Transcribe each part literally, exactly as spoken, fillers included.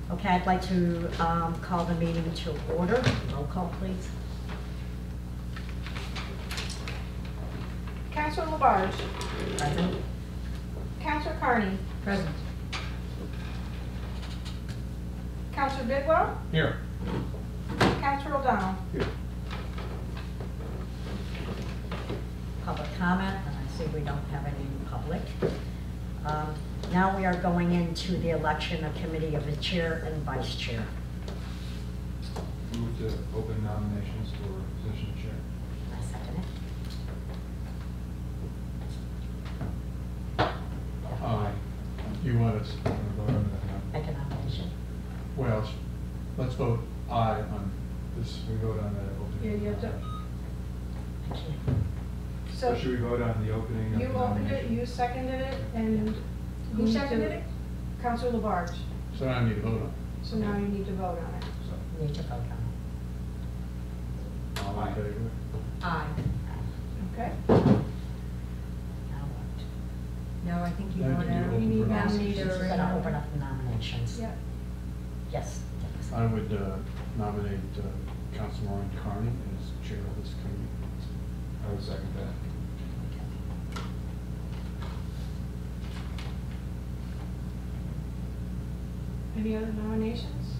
Okay, I'd like to um, call the meeting to order. Roll call, please. Councilor Labarge. Present. Councilor Carney. Present. Councilor Bidwell. Here. Councilor O'Donnell. Here. Public comment, and I see we don't have any public. Um, Now we are going into the election of committee of the chair and vice chair. Move to open nominations for position of chair. I second it. Aye. Do you want us to vote on that now? Make a nomination. Well, sh- let's vote aye on this. We vote on the Yeah, opening. you have to. I can't. So Or should we vote on the opening of you the opened it, nomination? you seconded it, and Who you seconded need it? to- Councilor Labarge. So now I need to vote on So now you need to vote on it. So, Need to vote on it. All in favor? Aye. Okay? it. Now what? Now I think you Now want you to open need for nominations. nominate We're or. gonna open up the nominations. Yeah. Yes. Dennis. I would uh, nominate uh, Councilwoman Carney as chair of this committee. I would second that. Okay. Any other nominations?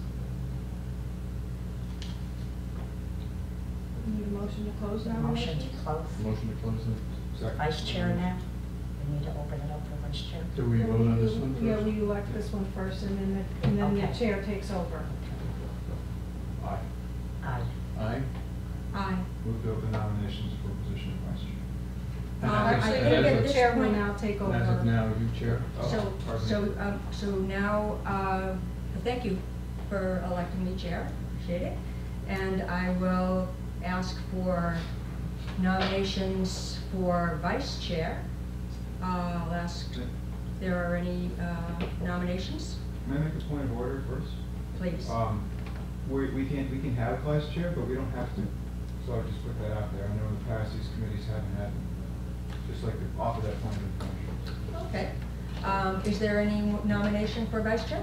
We Need a motion to close Motion nominations? to close. Motion to close it. Second. Vice chair now. We need to open it up for vice chair. Do we Yeah, vote on this you- one first? Yeah, we elect this one first, and then the, and then the Okay. chair takes over. Aye. Aye. Aye? Aye. Move to open nominations for position of vice chair. And Uh, as I of- think as at of- this Chair will point- now take over. As of now, you chair? Oh, So, pardon me. so, um, so now, uh, thank you for electing me chair, appreciate it. And I will ask for nominations for vice chair. Uh, I'll ask if there are any uh, nominations, May I make a point of order first? please. Um, we, we can, we can have vice chair, but we don't have to. So I'll just put that out there. I know in the past these committees haven't had, uh, just like to offer that point of information. Okay. Um, Is there any nomination for vice chair?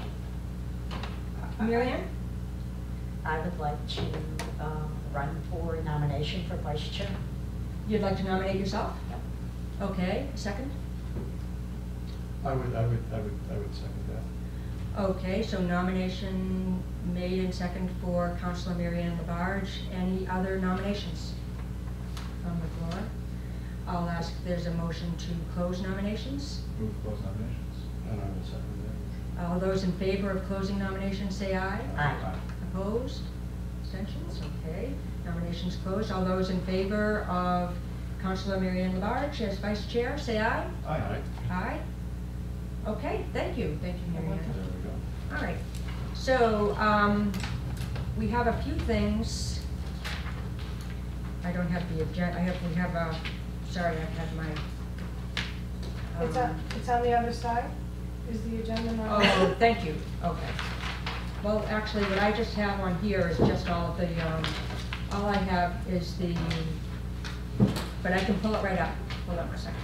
Mary Ann? I would like to um, run for nomination for vice chair. You'd like to nominate yourself? Okay, second? I would, I would, I would, I would second that. Okay, so nomination made and second for Councilor Mary Ann Labarge. Any other nominations from the floor? I'll ask if there's a motion to close nominations. Move to close nominations. And I would second that. All those in favor of closing nominations, say aye. Aye. Opposed? Abstentions? Okay. Nominations closed. All those in favor of Councilor Mary Ann Labarge as vice chair, say aye. Aye. Aye. Okay, thank you. Thank you, Mary Ann. There we go. All right, so, um, we have a few things. I don't have the agenda, I have, we have a, sorry, I have my. It's um, on, it's on the other side? Is the agenda not? Oh, thank you, okay. Well, actually, what I just have on here is just all of the, um, all I have is the, but I can pull it right up. Hold on a second.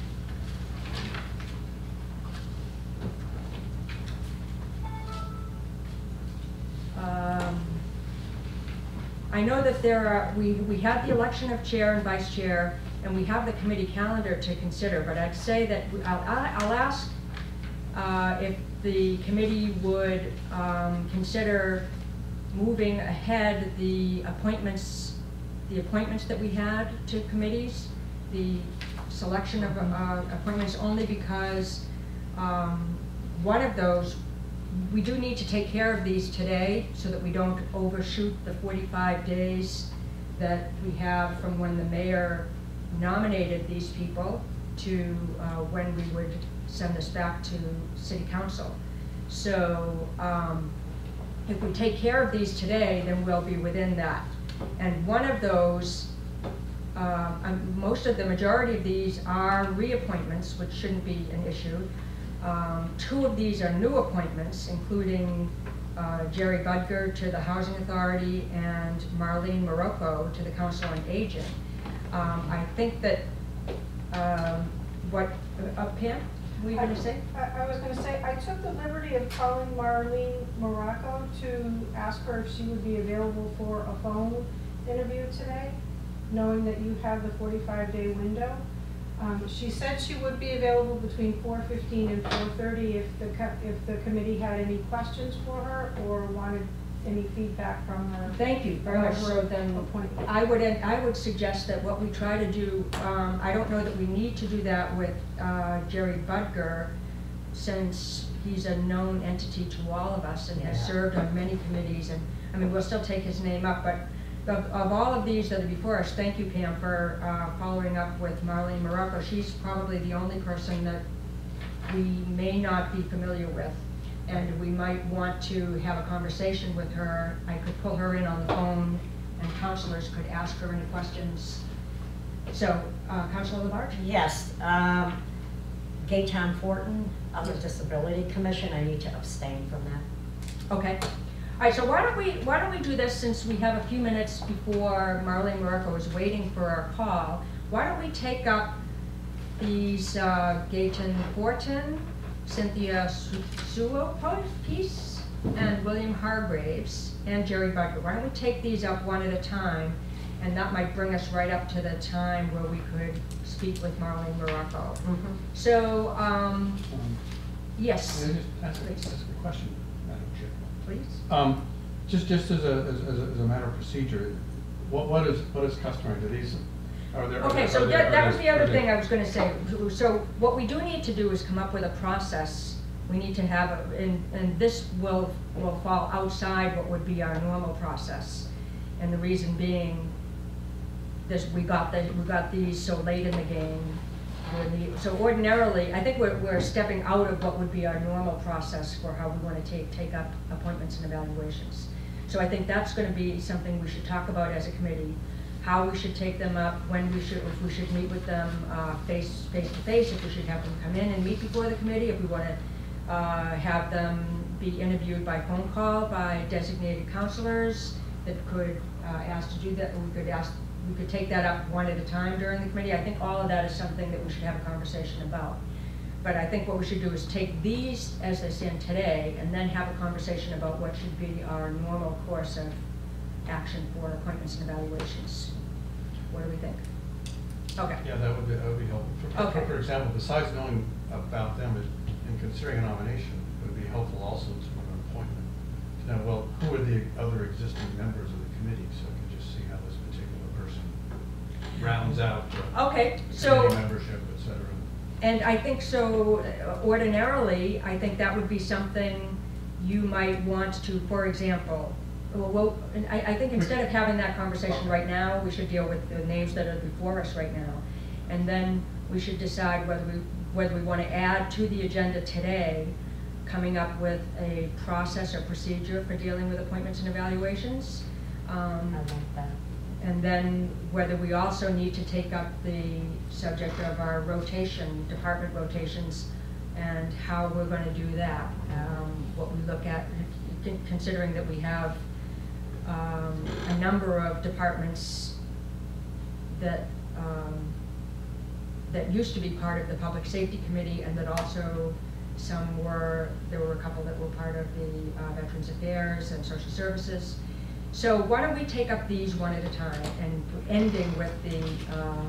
Um, I know that there are, we, we have the election of chair and vice chair, and we have the committee calendar to consider, but I'd say that, we- I'll, I'll ask uh, if the committee would um, consider moving ahead the appointments, the appointments that we had to committees, the selection of uh, appointments, only because um, one of those, we do need to take care of these today so that we don't overshoot the forty-five days that we have from when the mayor nominated these people to uh, when we would send this back to city council. So um, if we take care of these today, then we'll be within that. And one of those, uh, um, most of the majority of these are reappointments, which shouldn't be an issue. Um, two of these are new appointments, including uh, Jerry Budger to the Housing Authority and Marlene Morocco to the Council on Aging. Um, I think that um, what, uh, Pam? were you gonna say? I, I was gonna say, I took the liberty of calling Marlene Morocco to ask her if she would be available for a phone interview today, knowing that you have the forty-five day window. Um, she said she would be available between four fifteen and four thirty if the, co- if the committee had any questions for her or wanted any feedback from her. Thank you very much. So then, Appointment. I would, I would suggest that what we try to do, um, I don't know that we need to do that with, uh, Jerry Budger, since he's a known entity to all of us and has Yeah. served on many committees, and, I mean, we'll still take his name up, but of, of all of these that are before us, thank you, Pam, for, uh, following up with Marlene Morocco. She's probably the only person that we may not be familiar with. And we might want to have a conversation with her. I could pull her in on the phone and counselors could ask her any questions. So, uh, Councilor Labarge? Yes, um, Gaetan Fortin of the Disability Commission, I need to abstain from that. Okay. All right, so why don't we, why don't we do this, since we have a few minutes before Marlene Morocco is waiting for our call, why don't we take up these, uh, Gaetan Fortin, Cynthia Suo-Peace, and William Hargraves, and Jerry Budger. Why don't we take these up one at a time, and that might bring us right up to the time where we could speak with Marlene Morocco. Mhm. So, um, Um, yes, Can I just ask a, Please. ask a question, Madam Chair? please. Um, just, just as a, as, as a, as a matter of procedure, what, what is, what is customary? Do these, are there? are Okay, there- so are there- that, are that was there- the other are there- thing I was gonna say. So what we do need to do is come up with a process. We need to have, a- and, and this will, will fall outside what would be our normal process. And the reason being, this, we got the, we got these so late in the game. When the- So ordinarily, I think we're, we're stepping out of what would be our normal process for how we wanna take, take up appointments and evaluations. So I think that's gonna be something we should talk about as a committee, how we should take them up, when we should, if we should meet with them uh, face, face to face, if we should have them come in and meet before the committee, if we wanna uh, have them be interviewed by phone call by designated counselors that could uh, ask to do that, or we could ask, we could take that up one at a time during the committee. I think all of that is something that we should have a conversation about. But I think what we should do is take these as they stand today and then have a conversation about what should be our normal course of action for appointments and evaluations. What do we think? Okay. Yeah, that would be, that would be helpful. For- Okay. For, for example, besides knowing about them and and considering a nomination, it would be helpful also to an appointment. To know, well, who are the other existing members of the committee, so we can just see how this particular person rounds out the Okay, so. committee membership, et cetera. And I think so, uh, ordinarily, I think that would be something you might want to, for example, well, well, and I, I think instead of having that conversation right now, we should deal with the names that are before us right now. And then we should decide whether we, whether we want to add to the agenda today, coming up with a process or procedure for dealing with appointments and evaluations. Um, I like that. And then whether we also need to take up the subject of our rotation, department rotations, and how we're going to do that. Um, what we look at, con- considering that we have um, a number of departments that um, that used to be part of the Public Safety Committee, and that also some were, there were a couple that were part of the uh, Veterans Affairs and Social Services. So why don't we take up these one at a time, and ending with the uh,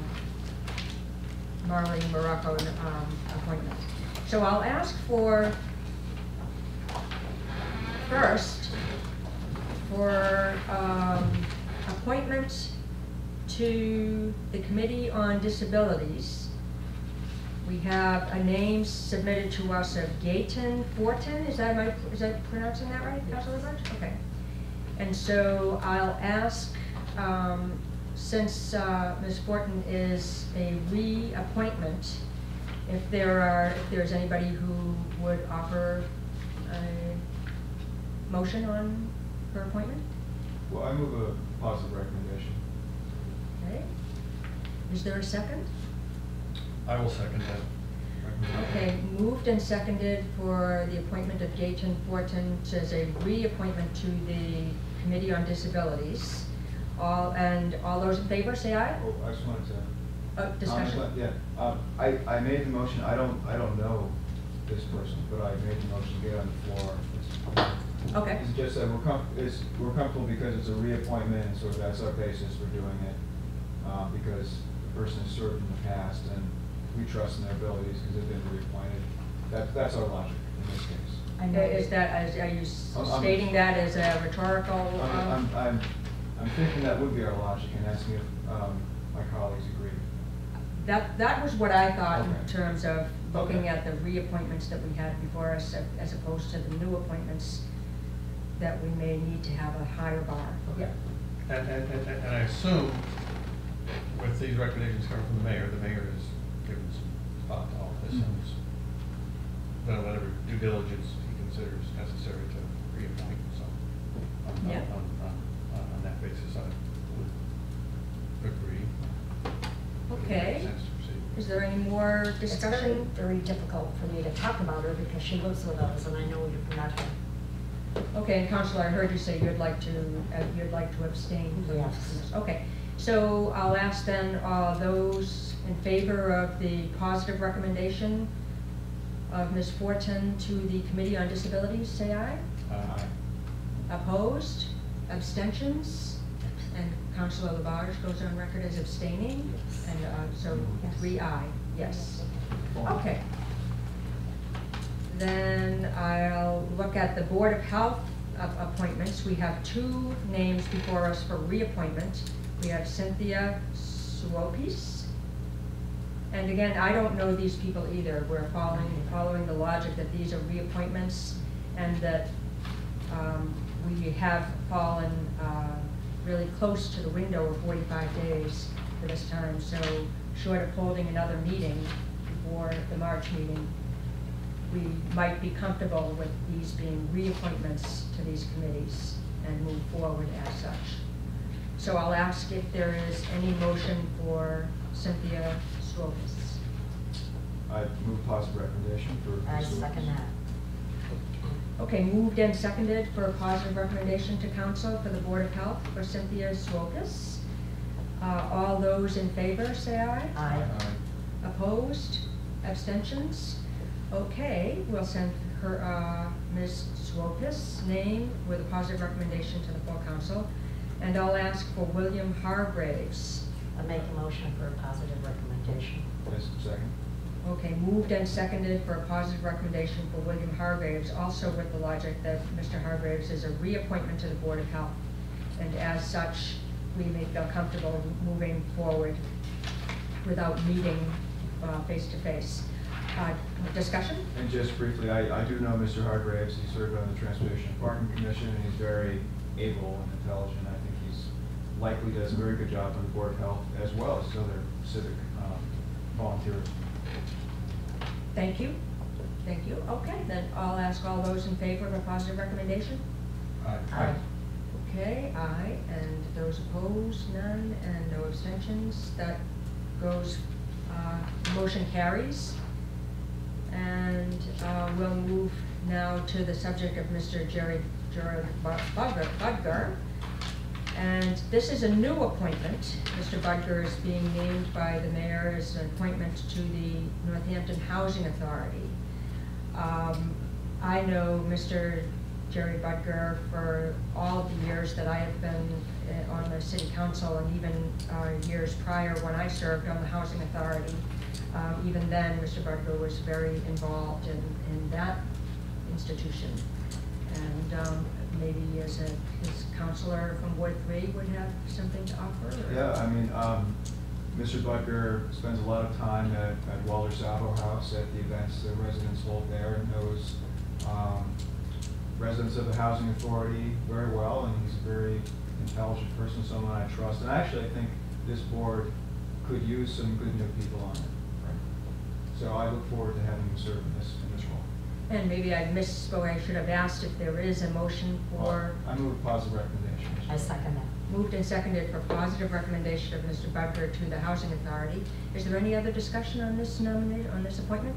Marlene Morocco um, appointment. So I'll ask for, first, for um, appointment to the Committee on Disabilities. We have a name submitted to us of Gaetan Fortin. Is that, am I, is that pronouncing that right, Councilor Labarge? Okay. And so I'll ask, um, since uh, Miz Fortin is a reappointment, if there are, if there's anybody who would offer a motion on her appointment? Well, I move a positive recommendation. Okay. Is there a second? I will second that. Okay, moved and seconded for the appointment of Gaetan Fortin as a reappointment to the Committee on Disabilities. All, and all those in favor, say aye. Oh, I just wanted to Uh, discussion? Um, Yeah, um, I, I made the motion, I don't, I don't know this person, but I made the motion to get on the floor. It's- Okay. It's just that we're com, it's, we're comfortable because it's a reappointment, and so that's our basis for doing it. Uh, because the person has served in the past, and we trust in their abilities because they've been reappointed. That, that's our logic in this case. I know. Is that, is- are you s- I'm- I'm- stating that as a rhetorical? I'm, um, I'm, I'm, I'm thinking that would be our logic, and asking if, um, my colleagues agree. That, that was what I thought in Okay. terms of looking Okay. at the reappointments that we had before us uh, as opposed to the new appointments that we may need to have a higher bar. Okay. And, and, and and I assume with these recommendations coming from the mayor, the mayor has given some thought to all this and has done whatever due diligence he considers necessary to reappoint, so. On, on, Yeah. on, on, on that basis, I would agree. It would make Okay. sense to proceed. Is there any more It's very, discussion? very difficult for me to talk about her because she lives with us and I know we're not her. Okay, and Counselor, I heard you say you'd like to, uh, you'd like to abstain from Yes. this. Okay, so I'll ask then, uh, those in favor of the positive recommendation of Miz Fortin to the Committee on Disabilities, say aye. Uh, Opposed? Abstentions? And Counselor Labarge goes on record as abstaining? Yes. And, uh, so Yes. three aye, yes. Okay. Then I'll look at the Board of Health a- appointments. We have two names before us for reappointment. We have Cynthia Suopis. And again, I don't know these people either. We're following, following the logic that these are reappointments and that um, we have fallen uh, really close to the window of forty-five days for this time. So short of holding another meeting before the March meeting, we might be comfortable with these being reappointments to these committees and move forward as such. So I'll ask if there is any motion for Cynthia Swopis. I move positive recommendation for. I second that. Okay, moved and seconded for a positive recommendation to council for the Board of Health for Cynthia Swopis. Uh, all those in favor, say aye. Aye. Aye. Opposed? Abstentions? Okay, we'll send her, uh, Miz Swopis' name with a positive recommendation to the full council. And I'll ask for William Hargraves. I make a motion for a positive recommendation. Yes, second. Okay, moved and seconded for a positive recommendation for William Hargraves, also with the logic that Mister Hargraves is a reappointment to the Board of Health. And as such, we may feel comfortable moving forward without meeting uh, face-to-face. Uh, Discussion? And just briefly, I, I do know Mister Hargraves. He served on the Transportation and Parking Commission, and he's very able and intelligent. I think he's likely does a very good job on the Board of Health as well as other civic um, volunteers. Thank you. Thank you. Okay, then I'll ask all those in favor of a positive recommendation. Aye. Aye. Okay, aye, and those opposed, none, and no abstentions. That goes, uh, motion carries. And uh, we'll move now to the subject of Mister Jerry, Gerard Budger, Budger. And this is a new appointment. Mister Budger is being named by the mayor as an appointment to the Northampton Housing Authority. Um, I know Mister Jerry Budger for all of the years that I have been uh, on the city council, and even uh, years prior when I served on the Housing Authority. Um, even then, Mister Budger was very involved in, in that institution. And um, maybe as a, his counselor from Ward three would have something to offer? Or? Yeah, I mean, um, Mister Butker spends a lot of time at, at Walter Savo House at the events the residents hold there, and knows um, residents of the Housing Authority very well, and he's a very intelligent person, someone I trust. And actually, I think this board could use some good new people on it. So I look forward to having him serve in this, in this role. And maybe I misspoke, I should have asked if there is a motion for, I move a positive recommendation. I second that. moved and seconded for positive recommendation of Mister Budger to the Housing Authority. Is there any other discussion on this nomination, on this appointment?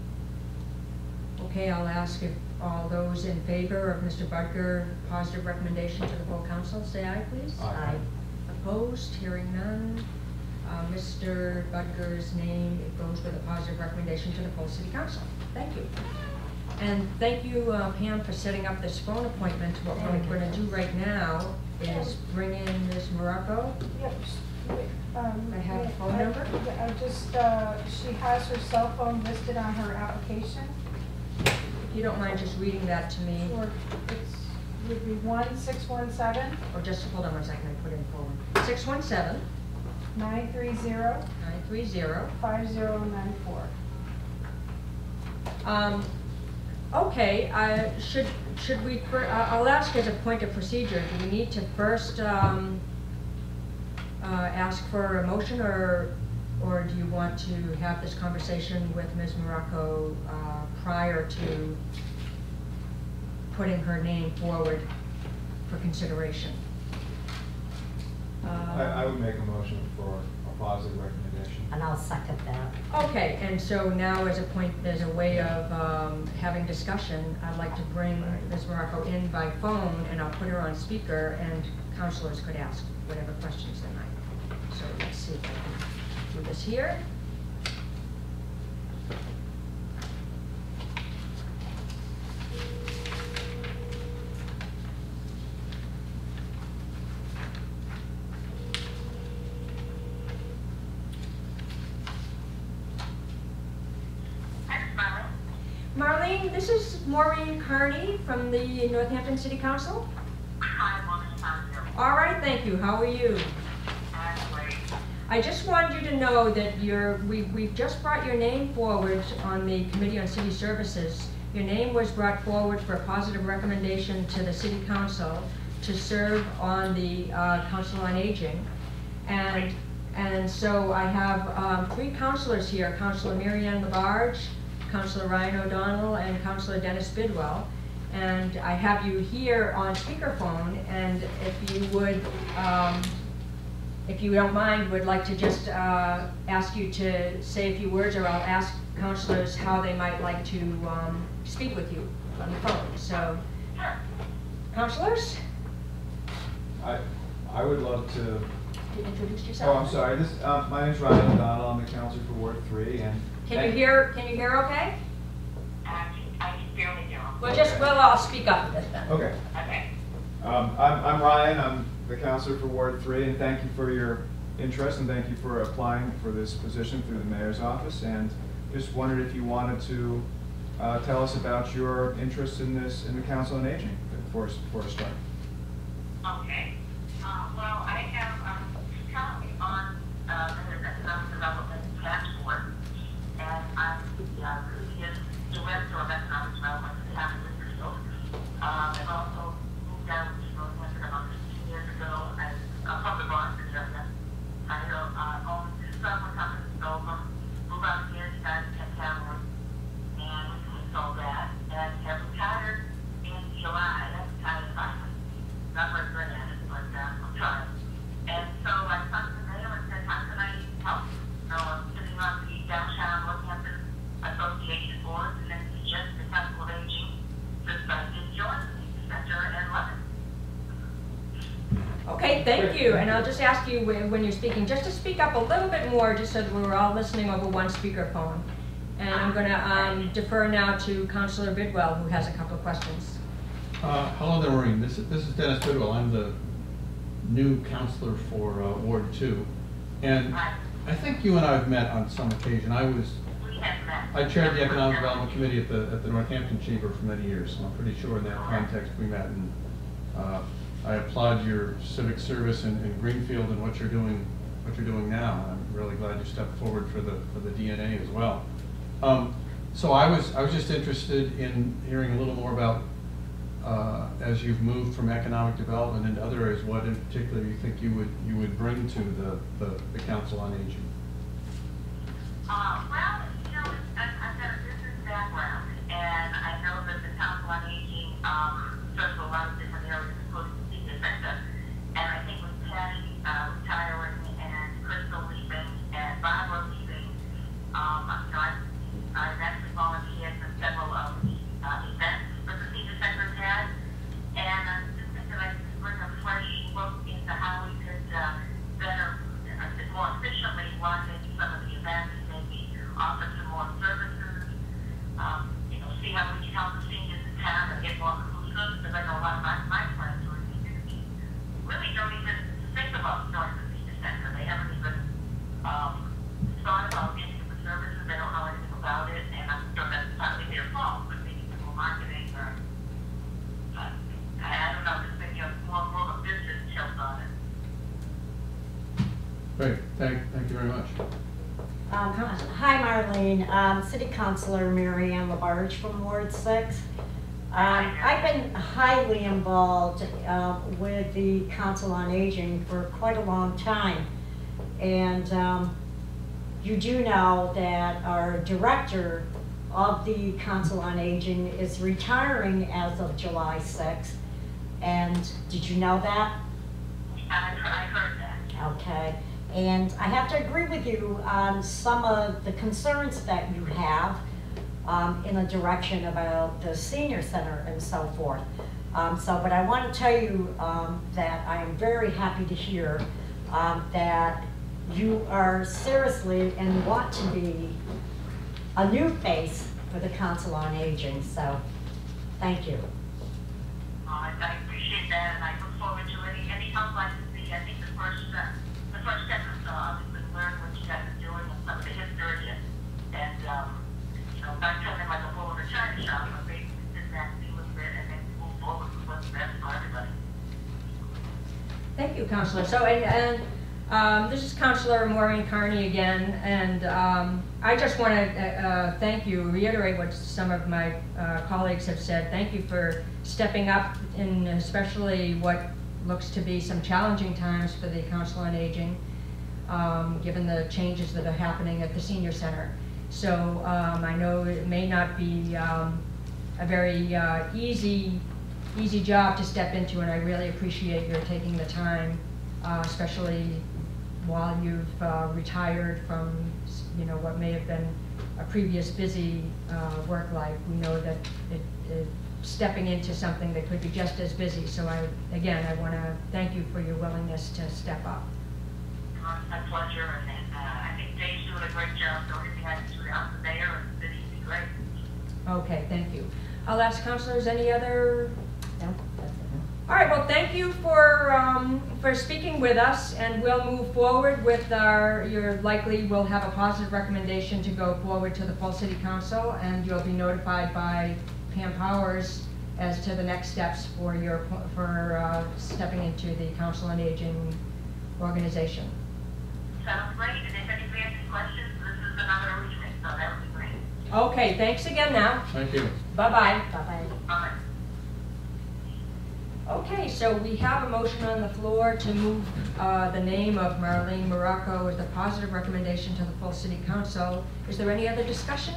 Okay, I'll ask if all those in favor of Mister Budger, positive recommendation to the full council, say aye, please. Aye. Opposed, hearing none. uh, Mister Budger's name, it goes with a positive recommendation to the full city council. Thank you. And thank you, uh, Pam, for setting up this phone appointment. What we're gonna do right now is bring in Miz Morocco. Yep. wait, um, I have a yeah, phone I- number? yeah, I just, uh, she has her cell phone listed on her application. If you don't mind just reading that to me, Or it's, would be one six one seven or just hold on one second, I put it forward. six one seven, nine three zero nine three zero. five zero nine four. Um, okay, uh, should, should we, fir- uh, I'll ask as a point of procedure, do we need to first, um, uh, ask for a motion, or, or do you want to have this conversation with Miz Morocco, uh, prior to putting her name forward for consideration? I, I would make a motion for a positive recommendation. And I'll second that. Okay, and so now as a point, there's a way of um, having discussion. I'd like to bring Miz Morocco in by phone, and I'll put her on speaker, and councilors could ask whatever questions they might. So let's see if I can do this here. Marlene, this is Maureen Carney from the Northampton City Council. Hi, Maureen, how are you? All right, thank you. How are you? I'm great. I just wanted you to know that you're, we, we've just brought your name forward on the Committee on City Services. Your name was brought forward for a positive recommendation to the City Council to serve on the uh, Council on Aging. And, and so I have um, three councilors here, Councilor Mary Ann Labarge, Councilor Ryan O'Donnell, and Councilor Dennis Bidwell. And I have you here on speakerphone, and if you would, um, if you don't mind, would like to just uh, ask you to say a few words, or I'll ask councilors how they might like to um, speak with you on the phone. So, councilors, I, I would love to, you introduce oh, yourself. I'm sorry, this, uh, my name's Ryan O'Donnell, I'm the counselor for Ward three, and. Can you hear? Can you hear? Okay. I can, I can barely hear them. Well, just we'll all speak up a bit then. Okay. Okay. Um, I'm, I'm Ryan, I'm the counselor for Ward three, and thank you for your interest, and thank you for applying for this position through the mayor's office, and just wondered if you wanted to uh, tell us about your interest in this, in the Council on Aging, before, before we start. Okay. Uh, well, I have, um, currently on, uh, the Economic Development Task Force, and I'm the uh, previous director of economic development in the town of Litchfield. Um, I've also moved out to Northampton about fifteen years ago as a public Boston area. I uh, own two software companies in Dover, moved out here to United Kent Cameron, and recently sold that, and have retired in July. That's retired finally. Not very good at it, but uh, I'm trying. And so I talked to the mayor and said, how can I help? So I'm sitting on the downtown Northampton Association board, and then just the Council of Aging, since I did join the center and love it. Okay, thank you. And I'll just ask you when when you're speaking, just to speak up a little bit more, just so that we're all listening over one speakerphone. And I'm going to um, defer now to Councilor Bidwell, who has a couple of questions. Uh, hello there, Maureen. This is, this is Dennis Bidwell. I'm the new counselor for uh, Ward two. And Right. I think you and I have met on some occasion. I was, We have met. I chaired the Economic Development Committee at the, at the Northampton Chamber for many years, so I'm pretty sure in that context we met. And uh, I applaud your civic service in, in Greenfield and what you're doing, what you're doing now. I'm really glad you stepped forward for the, for the D N A as well. Um, so I was, I was just interested in hearing a little more about, uh, as you've moved from economic development into other areas, what in particular you think you would, you would bring to the, the, the Council on Aging? Uh, well, you know, I've, I've got a business background, and I know that the Council on Aging um, serves a lot of different areas, including the senior sector. And I think with Patty uh, retiring and Crystal leaving and Barbara leaving, um, you know, I've, I've actually volunteered for several of the uh, events that the senior sector has, and I just think that I could bring a fresh look into how we could uh, better, uh, more efficiently Great, thank, thank you very much. Um, Hi, Marlene. Um, City Councilor Mary Ann Labarge from Ward six. Um, I've been highly involved um, with the Council on Aging for quite a long time. And um, you do know that our director of the Council on Aging is retiring as of July sixth. And did you know that? I've, I've heard that. Okay. And I have to agree with you on some of the concerns that you have um, in a direction about the senior center and so forth. Um, so, but I want to tell you um, that I am very happy to hear um, that you are seriously and want to be a new face for the Council on Aging. So, thank you. Uh, I I appreciate that, and I look forward to any, any help I can see. I think the first, uh, the first step is to obviously learn what you guys are doing and some of the history and, and um, you know, not coming like a bull in a china shop, but basically sit back, see what's there, and then move forward with what's best for everybody. Thank you, Councilor. So, and, and um, this is Councilor Maureen Carney again, and um, I just want to uh, thank you, reiterate what some of my uh, colleagues have said. Thank you for stepping up in especially what looks to be some challenging times for the Council on Aging, um, given the changes that are happening at the senior center. So um, I know it may not be um, a very uh, easy, easy job to step into, and I really appreciate your taking the time, uh, especially while you've uh, retired from, you know, what may have been a previous busy uh, work life. We know that it, it stepping into something that could be just as busy. So I, again, I want to thank you for your willingness to step up. Uh, it's my pleasure, and, and uh, I think Dave's doing a great job, so everything I can do to help the mayor and the city would be great. Okay, thank you. I'll ask councilors any other. No, that's it. All right, well, thank you for um, for speaking with us, and we'll move forward with our, you're likely will have a positive recommendation to go forward to the full city council, and you'll be notified by Pam Powers as to the next steps for your, for uh, stepping into the Council on Aging organization. Sounds great, and if anybody has any questions, this is the number to reach me, so that would be great. Okay, thanks again now. Thank you. Bye-bye. Bye-bye. Bye. Okay, so we have a motion on the floor to move uh, the name of Marlene Morocco as the positive recommendation to the full city council. Is there any other discussion?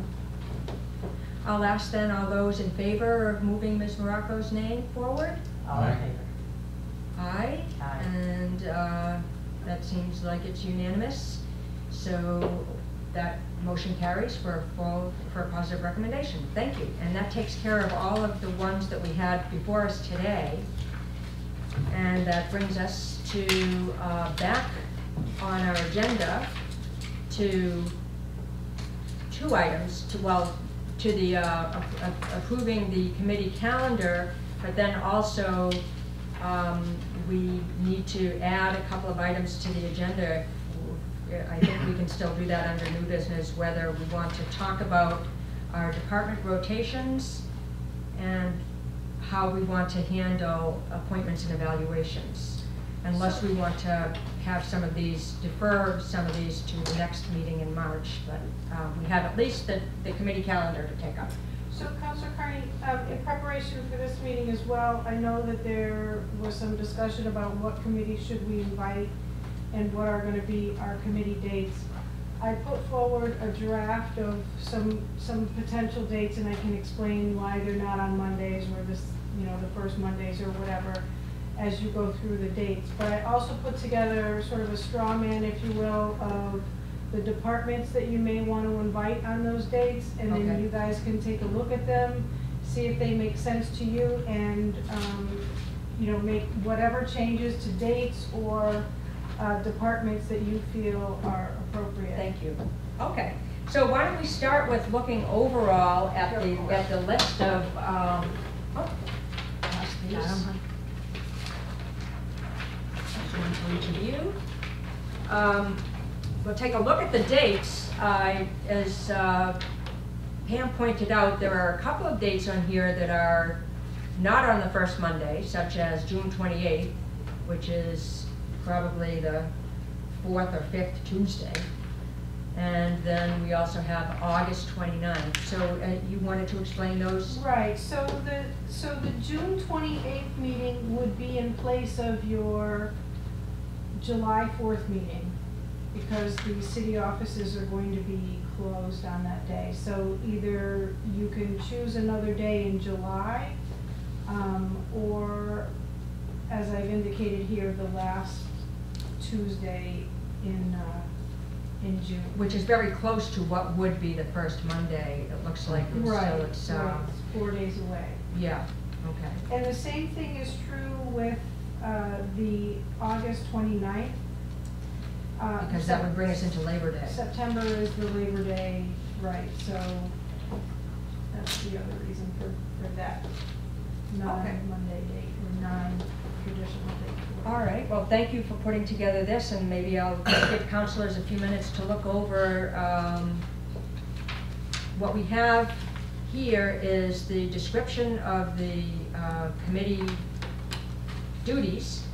I'll ask then all those in favor of moving Miz Morocco's name forward. All in Aye. favor? Aye. Aye. And uh, that seems like it's unanimous. So that motion carries for a full, for a positive recommendation. Thank you. And that takes care of all of the ones that we had before us today. And that brings us to uh, back on our agenda to two items, to, well, to the uh, ap- ap- approving the committee calendar, but then also um, we need to add a couple of items to the agenda. I think we can still do that under new business, whether we want to talk about our department rotations and how we want to handle appointments and evaluations. Unless we want to have some of these, defer some of these to the next meeting in March, but um, we have at least the, the committee calendar to take up. So, Councilor Carney, um, in preparation for this meeting as well, I know that there was some discussion about what committee should we invite and what are going to be our committee dates. I put forward a draft of some some potential dates, and I can explain why they're not on Mondays or this, you know, the first Mondays or whatever, as you go through the dates. But I also put together sort of a straw man, if you will, of the departments that you may want to invite on those dates, and then Okay. you guys can take a look at them, see if they make sense to you, and um, you know, make whatever changes to dates or uh, departments that you feel are appropriate. Thank you. Okay, so why don't we start with looking overall at the, at the list of, um, oh, pass these. Uh-huh. That's one for each of you. Um, we'll take a look at the dates. Uh, as uh, Pam pointed out, there are a couple of dates on here that are not on the first Monday, such as June twenty-eighth, which is probably the fourth or fifth Tuesday. And then we also have August twenty-ninth. So uh, you wanted to explain those? Right, so the, so the June twenty-eighth meeting would be in place of your July fourth meeting, because the city offices are going to be closed on that day. So either you can choose another day in July, um, or, as I've indicated here, the last Tuesday in, uh, in June. Which is very close to what would be the first Monday, it looks like. And Right, So it's, right, um, it's four days away. yeah, okay. And the same thing is true with uh, the August twenty-ninth. Uh, Because that would bring us into Labor Day. September is the Labor Day, right, so that's the other reason for, for that non-Monday date, or non-traditional date. All right, well, thank you for putting together this, and maybe I'll just give counselors a few minutes to look over. Um, what we have here is the description of the uh, committee duties.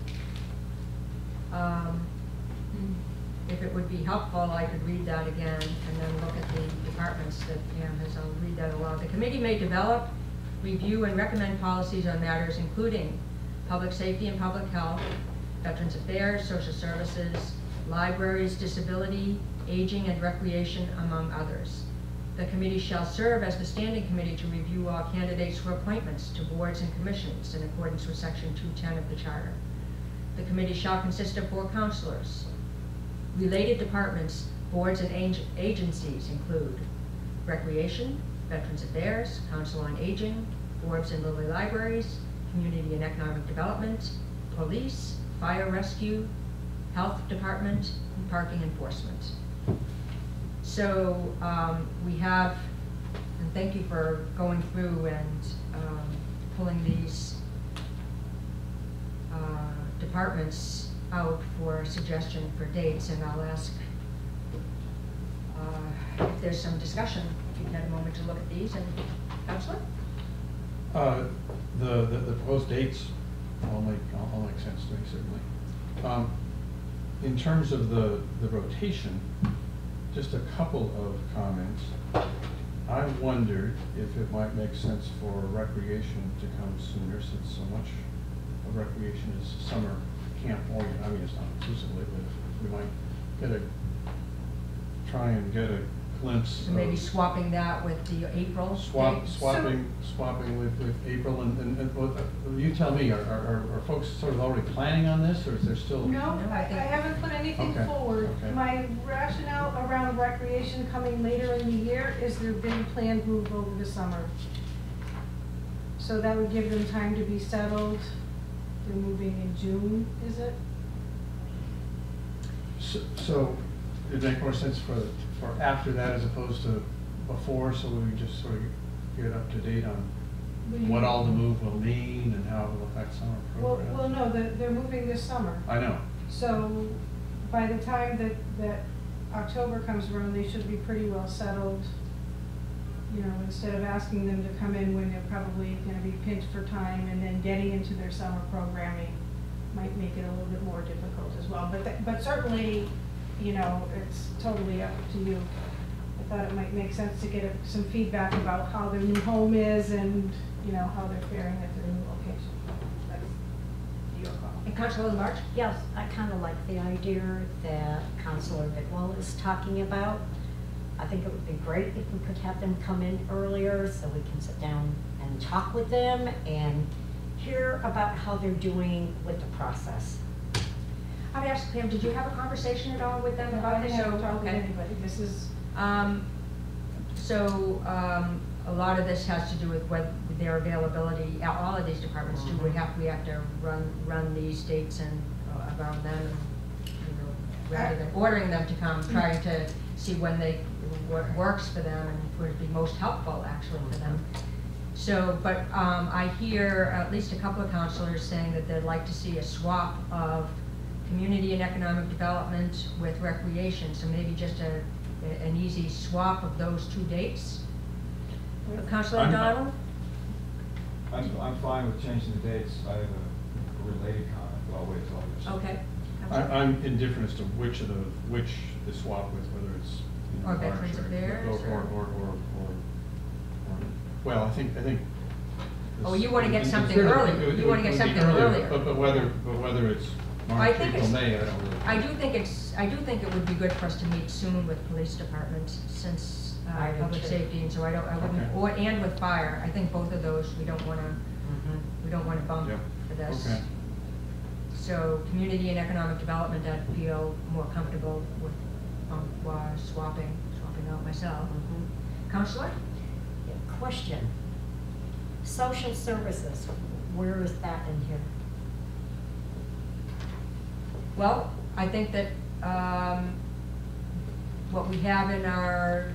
Um, if it would be helpful, I could read that again and then look at the departments that Pam has. I'll read that aloud. The committee may develop, review, and recommend policies on matters including public safety and public health, veterans affairs, social services, libraries, disability, aging, and recreation, among others. The committee shall serve as the standing committee to review all candidates for appointments to boards and commissions in accordance with section two ten of the charter. The committee shall consist of four counselors. Related departments, boards, and ag- agencies include recreation, veterans affairs, council on aging, Forbes and Lilly libraries, community and economic development, police, fire rescue, health department, and parking enforcement. So um, we have, and thank you for going through and um, pulling these uh, departments out for suggestion for dates, and I'll ask uh, if there's some discussion, if you've had a moment to look at these. And Councilor? Uh, the, the, the proposed dates all make, all, all make sense to me, certainly. Um, in terms of the, the rotation, just a couple of comments. I wondered if it might make sense for recreation to come sooner, since so much of recreation is summer camp oriented. I mean, it's not exclusively, but if we might get a, try and get a glimpse So maybe of swapping that with the April swap, dates? swapping, swapping with, with April, and, and, and what- uh, you tell me, are, are, are folks sort of already planning on this, or is there still? No, No, I, I I think- haven't put anything Okay, forward. okay. My rationale around recreation coming later in the year is their big planned move over the summer. So that would give them time to be settled. They're moving in June, is it? So, so it'd make more sense for, for after that as opposed to before, so we just sort of get up to date on Will you- what all the move will mean and how it will affect summer Well, programs. well, no, they're, they're moving this summer. I know, So by the time that, that October comes around, they should be pretty well settled. You know, instead of asking them to come in when they're probably gonna be pinched for time, and then getting into their summer programming might make it a little bit more difficult as well. But, th- but certainly, you know, it's totally up to you. I thought it might make sense to get a- some feedback about how their new home is and, you know, how they're faring at their new location. That's your call. And Councilor Lamarche? Yes, I kind of like the idea that Councilor Bidwell is talking about. I think it would be great if we could have them come in earlier so we can sit down and talk with them and hear about how they're doing with the process. I would ask Pam, did you have a conversation at all with them I about this? haven't So, talked with okay. anybody. This is, Um, so, um, a lot of this has to do with what their availability, uh, all of these departments do, we have, we have to run, run these dates and uh, around them, and, you know, rather than ordering them to come, trying to see when they, what works for them and would be most helpful actually for them. So, but, um, I hear at least a couple of counselors saying that they'd like to see a swap of community and economic development with recreation, so maybe just a, a- an easy swap of those two dates. Councilor I'm- O'Donnell? I'm, I'm fine with changing the dates. I have a related comment, but I'll wait till August. Okay, I, I'm indifferent as to which of the, which is swapped with, whether it's, you know, Or March Veterans or- Affairs, Or, or, or- or, or, or, or- well, I think, I think. Oh, this- you wanna get in- in something theory, early. it would- You it wanna would get be something earlier. But, but whether, but whether it's I March, think April, it's- May, I don't really. I do think it's, I do think it would be good for us to meet soon with police departments, since, uh, I do public too. safety, and so I don't, I wouldn't, Okay. or, and with fire, I think both of those, we don't wanna, Mhm. we don't wanna bump Yep. for this. Okay. So, community and economic development, I'd feel more comfortable with, um, wa- swapping, swapping out myself. Mhm. Counselor? Yeah, Question. Social services, where is that in here? Well, I think that, um, what we have in our,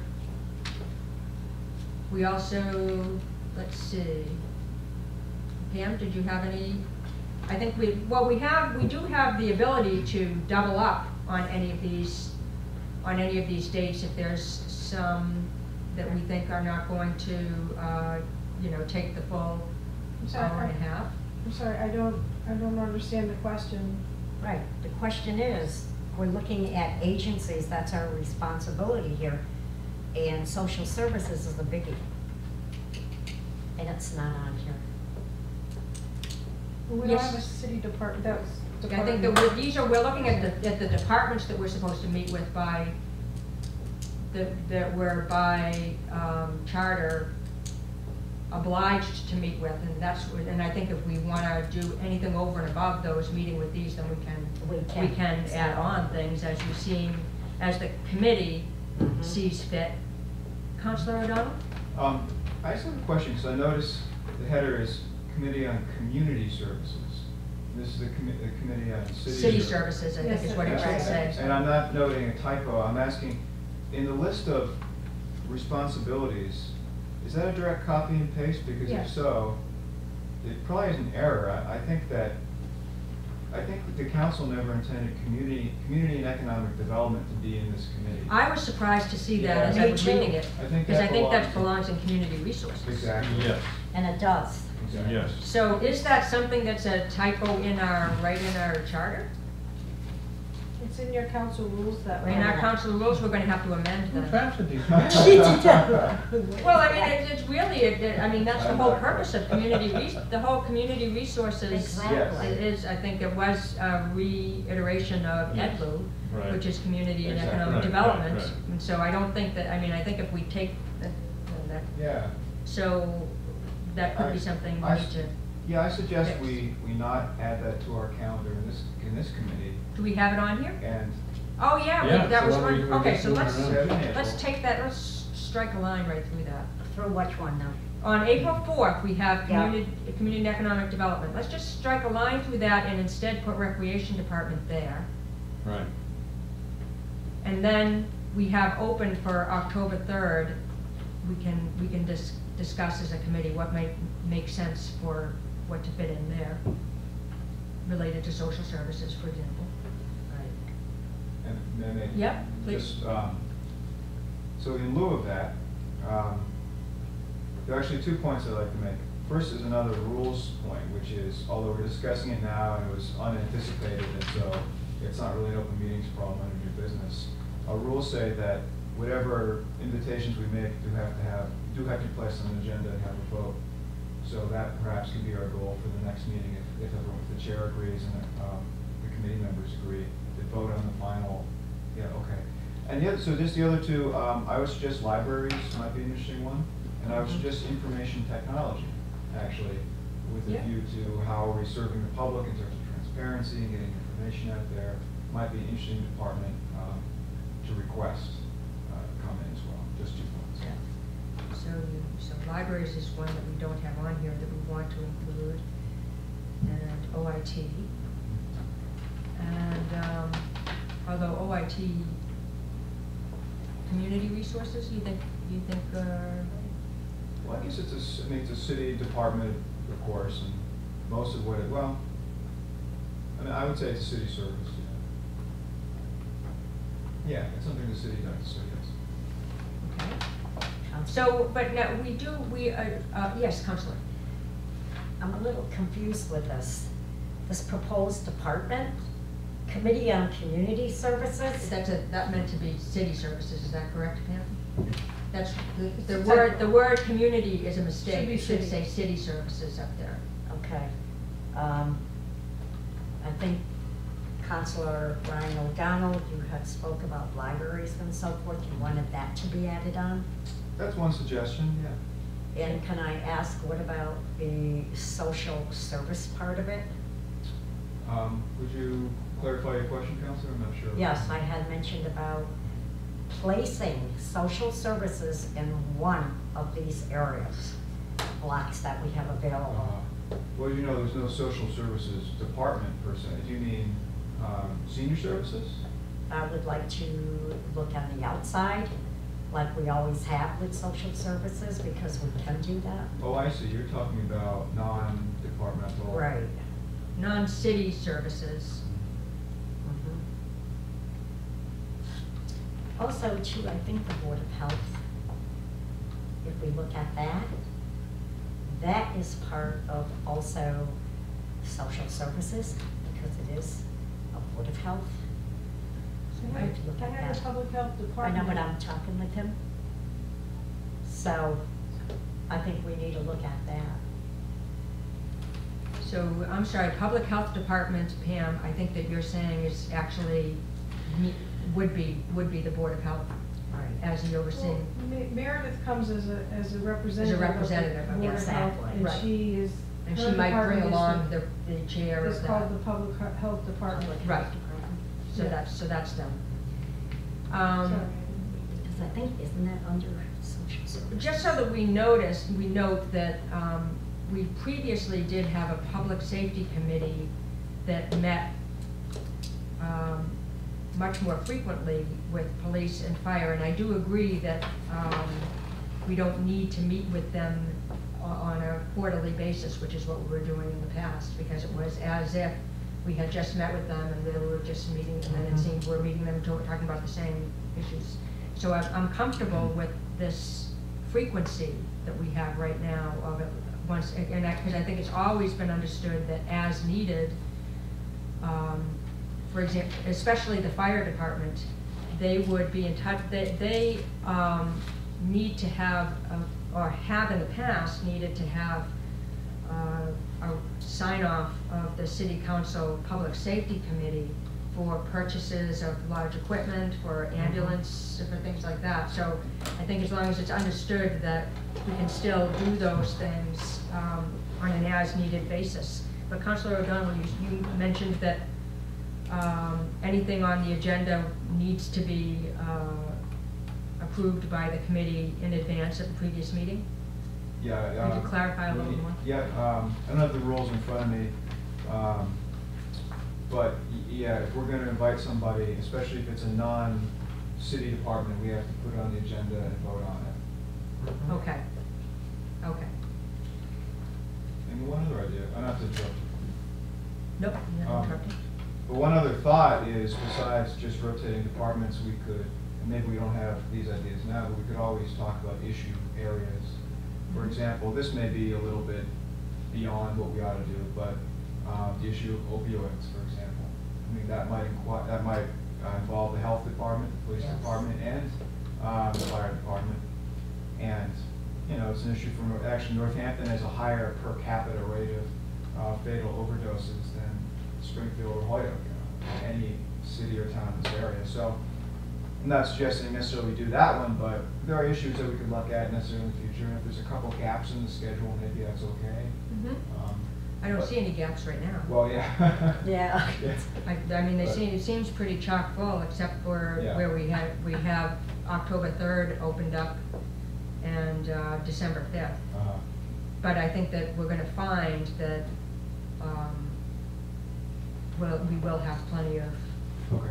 we also, let's see. Pam, did you have any, I think we, well, we have, we do have the ability to double up on any of these, on any of these dates if there's some that we think are not going to, uh, you know, take the full I'm sorry, hour and a I- half. I'm sorry, I don't, I don't understand the question. Right, the question is, we're looking at agencies, that's our responsibility here, and social services is a biggie. And it's not on here. We don't Yes. have a city depart, that was I think department. that we're, these are, we're looking at the, at the departments that we're supposed to meet with by, that, that we're by, um, charter obliged to meet with, and that's, what- and I think if we wanna do anything over and above those, meeting with these, then we can, We we can. can add on things as you see, as the committee Mhm. sees fit. Counselor O'Donnell? Um, I just have a question, because I noticed the header is Committee on Community Services. This is the commi- the Committee on City Services. City services, I think Yes, is what it that's should right. say. And I'm not noting a typo, I'm asking, in the list of responsibilities, is that a direct copy and paste? Because if Yes. so, it probably is an error. I, I think that, I think that the council never intended community, community and economic development to be in this committee. I was surprised to see that as Yeah. I Me was too. reading it, I think because I that think that belongs belongs in community resources. Exactly. Yes, And it does. Exactly. yes. So is that something that's a typo in our, right in our charter? It's in your council rules that way. In our council rules, we're gonna have to amend Who them. drafted these? Well, I mean, it's, it's really, it- it- I mean, that's the I'm whole not- purpose of community, res- the whole community resources. Exactly. It is, I think it was a reiteration of Yes. E D L U, Right. which is community and Exactly. economic Right, right, development. right. And so I don't think that, I mean, I think if we take that, that, Yeah. so that could be I- something we I- need to, Yeah, I suggest Fix. we, we not add that to our calendar in this, in this committee, do we have it on here? and Oh, yeah, we- Yeah, that so was why don't one, we- we okay, just so move it let's, around? seven April. let's take that, let's strike a line right through that. Through which one now? On April fourth, we have Yeah. community, community and economic development. Let's just strike a line through that and instead put recreation department there. Right. And then we have open for October third, we can, we can dis- discuss as a committee what might make sense for what to fit in there, related to social services, for example. Right. and then it. Yep, please. Just, um, so in lieu of that, um, there are actually two points I'd like to make. First is another rules point, which is, although we're discussing it now and it was unanticipated, and so it's not really an open meetings problem under new business. Our rules say that whatever invitations we make do have to have, do have to be placed on the agenda and have a vote. So that perhaps could be our goal for the next meeting, if, if everyone, if the chair agrees and, um, the committee members agree, to vote on the final, yeah, okay. And the other, so just the other two, um, I would suggest libraries might be an interesting one, and I would suggest information technology, actually, with a Yeah. view to how are we serving the public in terms of transparency and getting information out there, might be an interesting department, um, to request, uh, comment as well, just two points. So, you- so libraries is one that we don't have on here that we want to include, and O I T. And, um, although O I T, community resources, you think, you think, uh, Well, I guess it's a, s- I mean, it's a city department, of course, and most of what it, well, I mean, I would say it's a city service, yeah. Yeah, it's something the city does, so yes. okay. Um, So, but no, we do, we, uh, uh, yes, Counselor. I'm a little confused with this. This proposed department, Committee on Community Services. That's a, that meant to be city services, is that correct, Pam? That's, the, the It's word, typo. the word community is a mistake. Should be It should city. say city services up there. Okay. Um, I think Counselor Ryan O'Donnell, you had spoke about libraries and so forth. You wanted that to be added on. That's one suggestion, yeah. And can I ask, what about the social service part of it? Um, would you clarify your question, Counselor? I'm not sure. Yes, I had mentioned about placing social services in one of these areas, blocks that we have available. Uh, Well, you know, there's no social services department per se. Do you mean um, senior services? I would like to look on the outside, like we always have with social services, because we can do that. Oh, I see. You're talking about non-departmental. Right. Non-city services. Mhm. Also, too, I think the Board of Health, if we look at that, that is part of also social services, because it is a Board of Health. I have to look I at have the that. public health I department. know, but I'm talking with him. So, I think we need to look at that. So, I'm sorry, public health department, Pam, I think that you're saying is actually, me- would be, would be the Board of Health Right. as the Well, overseeing. Me- Meredith comes as a, as a representative. representative of of the Board of Health, Exactly. and Right. she is. And her she might bring department is along the- the, the chair It's of called that. the public He- health department. Public Right. Health Department. So Yeah. that's, so that's done. Sorry. Um, Because I think, isn't that under social services? Just so that we notice, we note that um, we previously did have a public safety committee that met um, much more frequently with police and fire, and I do agree that um, we don't need to meet with them o- on a quarterly basis, which is what we were doing in the past, because it was as if we had just met with them and they were just meeting, and then it Mhm. seemed we're meeting them, to- talking about the same issues. So I'm, I'm comfortable with this frequency that we have right now of it once, and I, because I think it's always been understood that as needed, um, for example, especially the fire department, they would be in touch, they, they, um, need to have, a- or have in the past needed to have, uh, a sign off of the city council public safety committee for purchases of large equipment, for ambulance, for things like that. So I think as long as it's understood that we can still do those things um, on an as-needed basis. But Councilor O'Donnell, you, you mentioned that um, anything on the agenda needs to be uh, approved by the committee in advance of the previous meeting? Yeah. Could you um, clarify a little we- more? Yeah, um, I don't have the rules in front of me, um, but y- yeah, if we're gonna invite somebody, especially if it's a non-city department, we have to put it on the agenda and vote on it. Okay, okay. And one other idea, I don't have to interrupt you. Nope, you're not Um, interrupting. But one other thought is, besides just rotating departments, we could, and maybe we don't have these ideas now, but we could always talk about issue areas. For example, this may be a little bit beyond what we ought to do, but um, the issue of opioids, for example. I mean, that might, inqui- that might uh, involve the health department, the police Yes. department, and um, the fire department. And, you know, it's an issue from, actually Northampton has a higher per capita rate of uh, fatal overdoses than Springfield or Hoyoke, you know, any city or town in this area. So I'm not suggesting necessarily we do that one, but there are issues that we could look at necessarily in the future. If there's a couple gaps in the schedule, maybe that's okay. Mhm. Um, I don't but- see any gaps right now. Well, yeah. Yeah. Yeah. I, I mean, they But- seem, it seems pretty chock full, except for Yeah. where we have, we have October third opened up and uh, December fifth. Uh, But I think that we're gonna find that, um, well, we will have plenty of, Okay.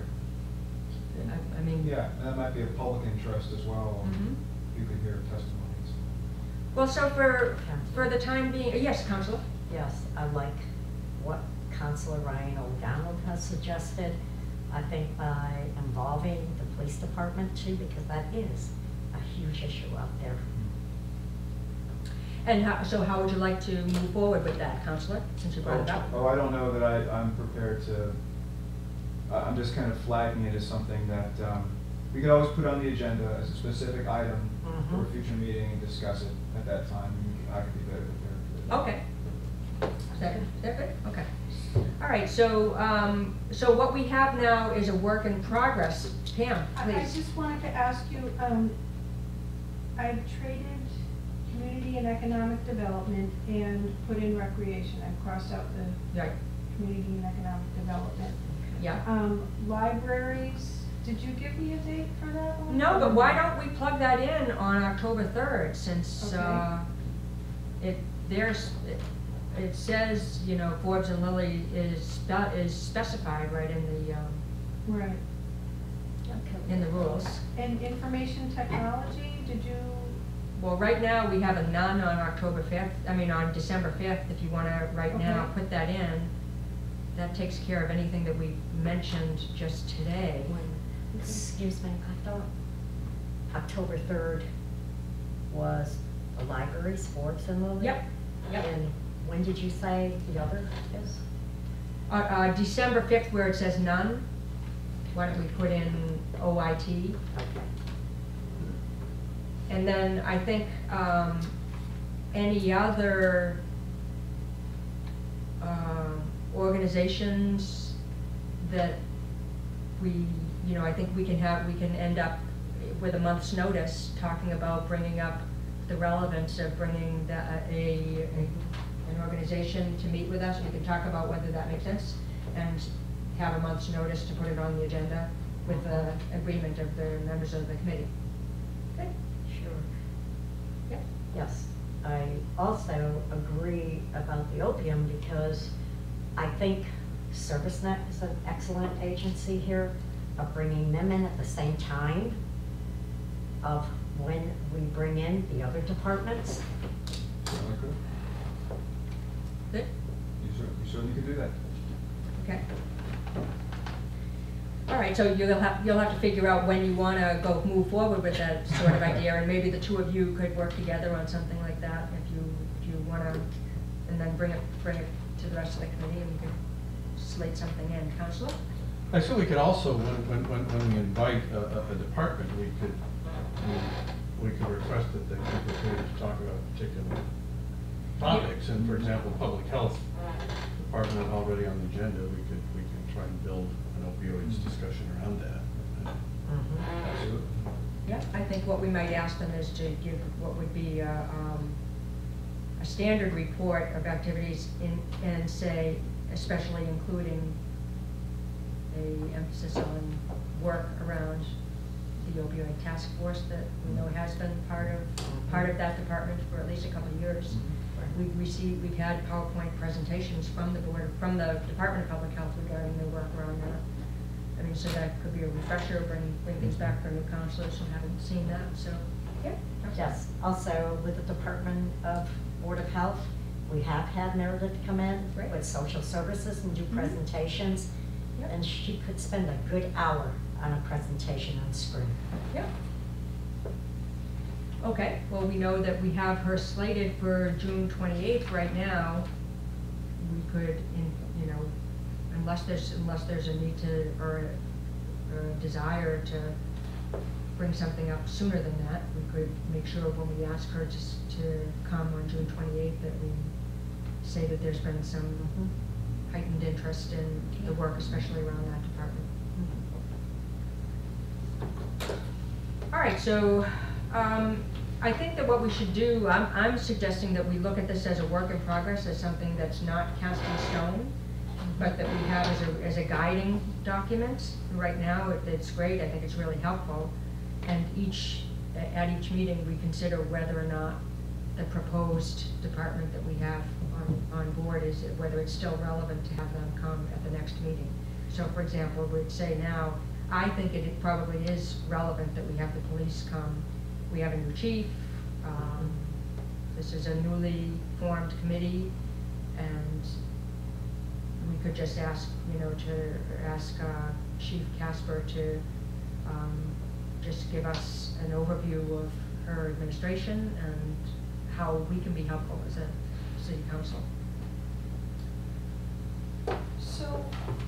I, I mean. Yeah, and that might be of public interest as well. Mhm. You could hear testimonies. Well, so for, for the time being, yes, Counselor? Yes, I like what Counselor Ryan O'Donnell has suggested. I think by involving the police department too, because that is a huge issue out there. And how, so how would you like to move forward with that, Counselor, since you brought it up? Oh, I don't know that I, I'm prepared to uh, I'm just kind of flagging it as something that um, we could always put on the agenda as a specific item for a Mhm. future meeting and discuss it at that time. And we can- I could be better prepared. Okay. Is that, is that good? Okay. All right, so, um, so what we have now is a work in progress. Pam, I, I please. just wanted to ask you, um, I've traded community and economic development and put in recreation. I've crossed out the Right, community and economic development. yeah. Um, libraries, did you give me a date for that one? No, but why don't we plug that in on October third, since, Okay. uh, it, there's, it- it says, you know, Forbes and Lilly is, spe- is specified right in the, um, Right. in the rules. And information technology, did you, Well, right now, we have a none on October fifth, I mean, on December fifth, if you wanna, right now, Okay. put that in. That takes care of anything that we mentioned just today. Excuse me, I thought October third was the libraries, Forbes and Lilly? Yep, yep. And when did you say the other is? Uh, uh, December fifth, where it says none, why don't we put in O I T? Okay. And then I think, um, any other, um, organizations that we, you know, I think we can have, we can end up with a month's notice, talking about bringing up the relevance of bringing the, a, a, an organization to meet with us. We can talk about whether that makes sense, and have a month's notice to put it on the agenda with the agreement of the members of the committee. Good? Sure. Yep. Yes, I also agree about the opium because I think ServiceNet is an excellent agency here of bringing them in at the same time of when we bring in the other departments. Certainly could. Good? You cer- you certainly could do that. Okay. All right, so you'll have, you'll have to figure out when you wanna go move forward with that sort of idea, and maybe the two of you could work together on something like that, if you, if you wanna, and then bring it, bring it to the rest of the committee, and we could slate something in. Counselor? I feel we could also, when, when, when when we invite a, a, a department, we could, we, we could request that they be prepared to talk about particular topics, and for example, public health department already on the agenda, we could, we could try and build an opioids discussion around that. Absolutely. Yeah, I think what we might ask them is to give what would be a, um, a standard report of activities in, and say, especially including a emphasis on work around the opioid task force that we know has been part of, part of that department for at least a couple of years. We've received, we've had PowerPoint presentations from the board, from the Department of Public Health regarding their work around that. I mean, so that could be a refresher, bring, bring things back for new counselors who haven't seen that, so, yeah. Yes, also with the Department of Board of Health, we have had Meredith come in Great. with social services and do Mhm. presentations. Yep. And she could spend a good hour on a presentation on screen. Yeah. Okay, well, we know that we have her slated for June twenty-eighth right now. We could, in, you know, unless there's, unless there's a need to, or a, or a desire to bring something up sooner than that, we could make sure when we ask her just to come on June twenty-eighth that we say that there's been some heightened interest in the work, especially around that department. All right, so, um, I think that what we should do, I'm, I'm suggesting that we look at this as a work in progress, as something that's not cast in stone, but that we have as a, as a guiding document. Right now, it, it's great, I think it's really helpful. And each, at each meeting, we consider whether or not the proposed department that we have on, on board is, whether it's still relevant to have them come at the next meeting. So for example, we'd say now, I think it probably is relevant that we have the police come. We have a new chief, um, this is a newly formed committee, and we could just ask, you know, to ask uh, Chief Casper to um, just give us an overview of her administration and how we can be helpful as a city council. so, can I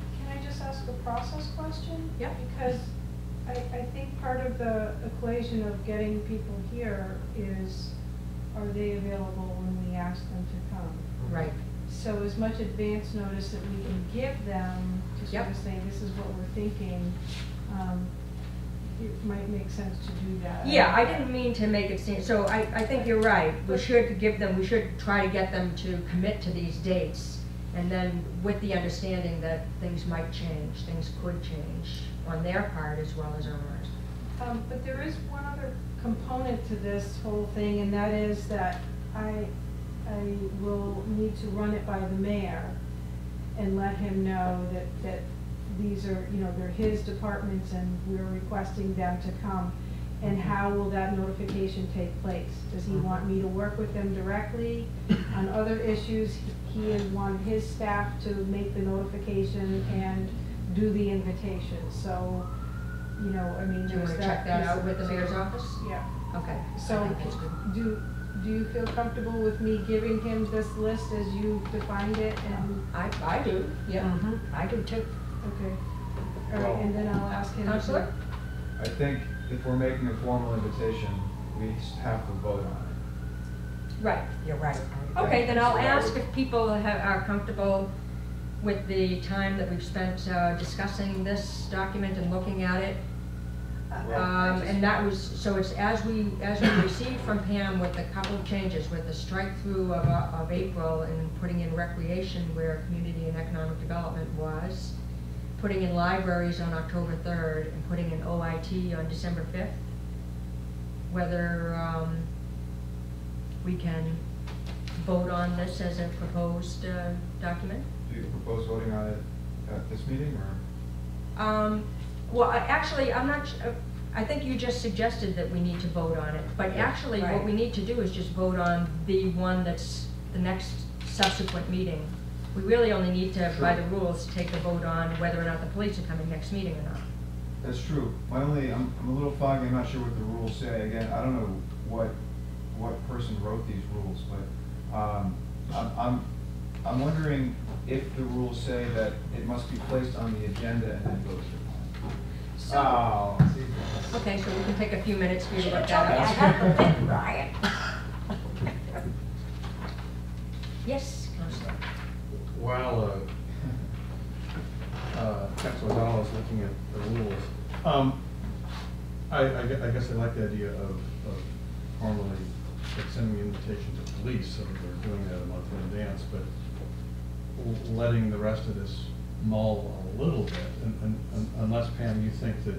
just ask a process question? Yeah. Because I, I think part of the equation of getting people here is, are they available when we ask them to come? Right. So as much advance notice that we can give them to sort Yep. of say, this is what we're thinking, um, it might make sense to do that. Yeah, I didn't mean to make it seem, so I, I think you're right. We should give them, we should try to get them to commit to these dates. And then with the understanding that things might change, things could change on their part as well as ours. Um, but there is one other component to this whole thing, and that is that I, I will need to run it by the mayor and let him know that, that these are, you know, they're his departments and we're requesting them to come. And how will that notification take place? Does he want me to work with them directly on other issues? He would want his staff to make the notification and do the invitation. So, you know, I mean, Do you there's want to that check that piece out of with the it, mayor's too. office? Yeah. Okay. So, I think that's good. do, do you feel comfortable with me giving him this list as you defined it and? I, I do, yeah, Mhm. I do too. Okay. All right, and then I'll ask him. to- Counselor? I think if we're making a formal invitation, we have to vote on it. Right. You're right. Okay, then I'll So that ask would- if people have, are comfortable with the time that we've spent uh, discussing this document and looking at it. Well, I Um, just- and that was, so it's as we, as we received from Pam with a couple of changes, with the strike through of, uh, of April and putting in recreation where community and economic development was, putting in libraries on October third, and putting in O I T on December fifth. Whether, um, we can vote on this as a proposed, uh, document? Do you propose voting on it at this meeting, or? Um, well, I- actually, I'm not, su- uh, I think you just suggested that we need to vote on it, but Yeah. actually, what Right. we need to do is just vote on the one that's the next subsequent meeting. We really only need to, by Sure. the rules, take a vote on whether or not the police are coming next meeting or not. That's true. My only, I'm, I'm a little foggy, I'm not sure what the rules say. Again, I don't know what, what person wrote these rules, but, um, I'm, I'm, I'm wondering if the rules say that it must be placed on the agenda and then voted upon. So- Oh, see, Okay, so we can take a few minutes for you to Should've look told me I that had up. to think, Brian. Yes, Counselor. While uh, uh, Councilor O'Donnell is looking at the rules, um, I, I gue- I guess I like the idea of, of formally sending the invitation to police, so that they're doing that a month in advance, but l- letting the rest of this mull a little bit, and, and, and unless, Pam, you think that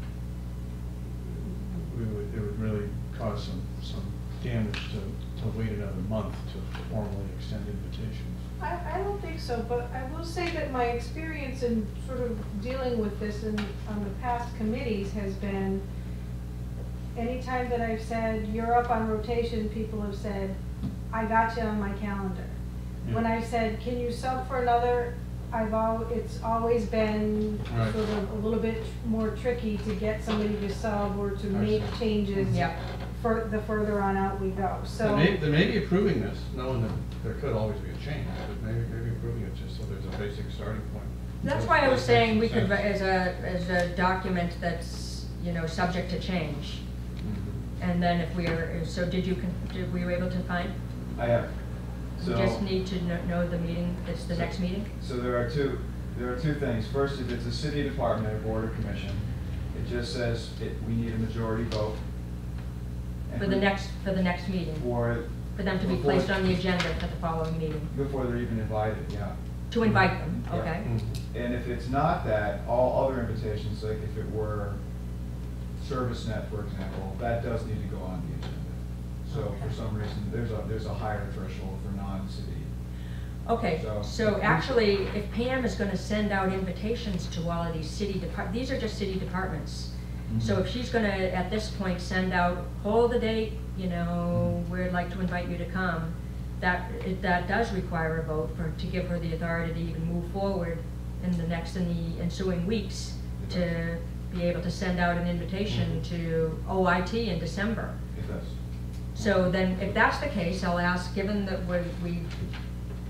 we would, it would really cause some, some damage to, to wait another month to formally extend invitations. I, I don't think so, but I will say that my experience in sort of dealing with this in, on the past committees has been, anytime that I've said, you're up on rotation, people have said, I got you on my calendar. When Yeah. I've said, can you sub for another, I've al, it's always been Right. sort of a little bit more tricky to get somebody to sub or to I make see. changes Yep. for, the further on out we go, so. They may, they may be approving this, knowing that there could always be a change, but maybe, maybe approving it just so there's a basic starting point. That's That- why I was that saying we makes could, sense. as a, as a document that's, you know, subject to change. Mhm. And then if we are, so did you, con- did, were you able to find? I have. We So- just need to kn- know the meeting, it's the So- next meeting? So there are two, there are two things. First, if it's a city department or board or commission, it just says it, we need a majority vote. And For the we- next, for the next meeting? For, For them to be before- placed on the agenda for the following meeting? before they're even invited, yeah. To invite them, Yeah. okay? Mhm. And if it's not that, all other invitations, like if it were ServiceNet, for example, that does need to go on the agenda. So for some reason, there's a, there's a higher threshold for non-city. Okay, So- so actually, if Pam is gonna send out invitations to all of these city depart, these are just city departments. So if she's gonna, at this point, send out, hold the date, you know, we'd like to invite you to come, that, it- that does require a vote for, to give her the authority to even move forward in the next, in the ensuing weeks, to be able to send out an invitation Mhm. to O I T in December. It does. So then, if that's the case, I'll ask, given that we, we,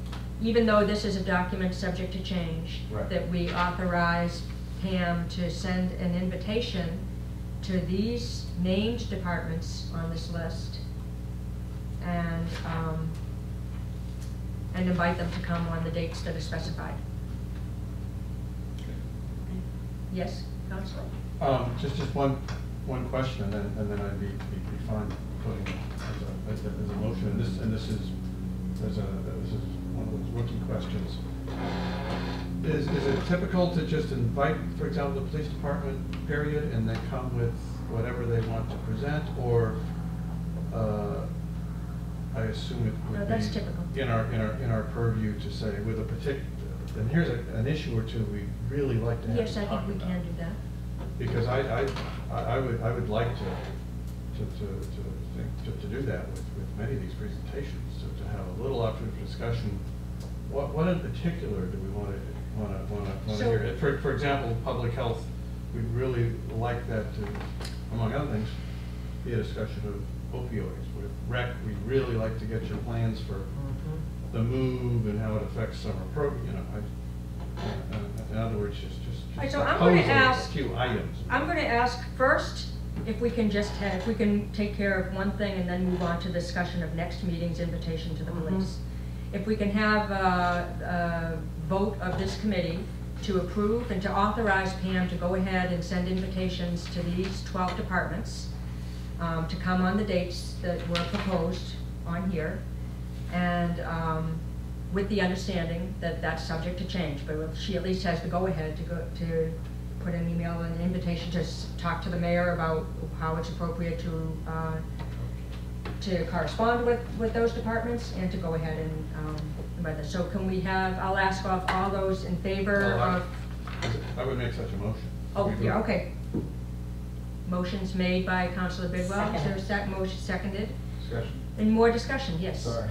even though this is a document subject to change, Right. that we authorize Pam to send an invitation to these named departments on this list and, um, and invite them to come on the dates that are specified. Yes, Counselor? Um, just, just one, one question, and then, and then I'd be, be be fine putting it as a, as a, as a motion, and this, and this is, as a, this is one of those rookie questions. Is, is it typical to just invite, for example, the police department, period, and they come with whatever they want to present, or, uh, I assume it would No, be that's typical. in our, in our, in our purview to say with a particular, and here's a, an issue or two we'd really like to have Yes, you I talk think we about. can do that. Because I, I, I I would, I would like to, to, to, to, think- to, to do that with, with many of these presentations, to, to have a little opportunity for discussion. What, what in particular do we want to, want to, want to, want to So- hear? For, for example, public health, we'd really like that to, among other things, be a discussion of opioids. With rec, we'd really like to get your plans for the move and how it affects summer program, you know, I, uh, uh, in other words, just, just. All right, just so I'm gonna propose a ask- few items. I'm going to ask first if we can just have, if we can take care of one thing and then move on to discussion of next meeting's invitation to the Mhm. police. If we can have a, a vote of this committee to approve and to authorize Pam to go ahead and send invitations to these twelve departments um, to come on the dates that were proposed on here. And um, with the understanding that that's subject to change, but she at least has the go-ahead to go, to put an email and an invitation to s- talk to the mayor about how it's appropriate to, uh, to correspond with, with those departments and to go ahead and, um, invite them. So can we have, I'll ask off all those in favor Well, I- of, I would make such a motion. oh, We yeah, would- okay. Motion's made by Councilor Bidwell, is there a Second. sec, motion seconded? Discussion? Any more discussion, yes? Sorry.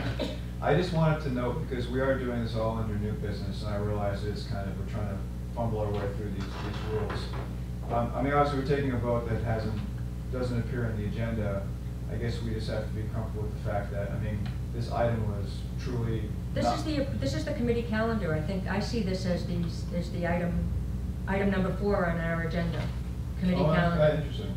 I just wanted to note, because we are doing this all under new business, and I realize it's kind of, we're trying to fumble our way through these, these rules. Um, I mean, obviously, we're taking a vote that hasn't, doesn't appear in the agenda. I guess we just have to be comfortable with the fact that, I mean, this item was truly This not- is the, this is the committee calendar, I think, I see this as the, as the item, item number four on our agenda, committee Oh, that's- calendar. that's interesting.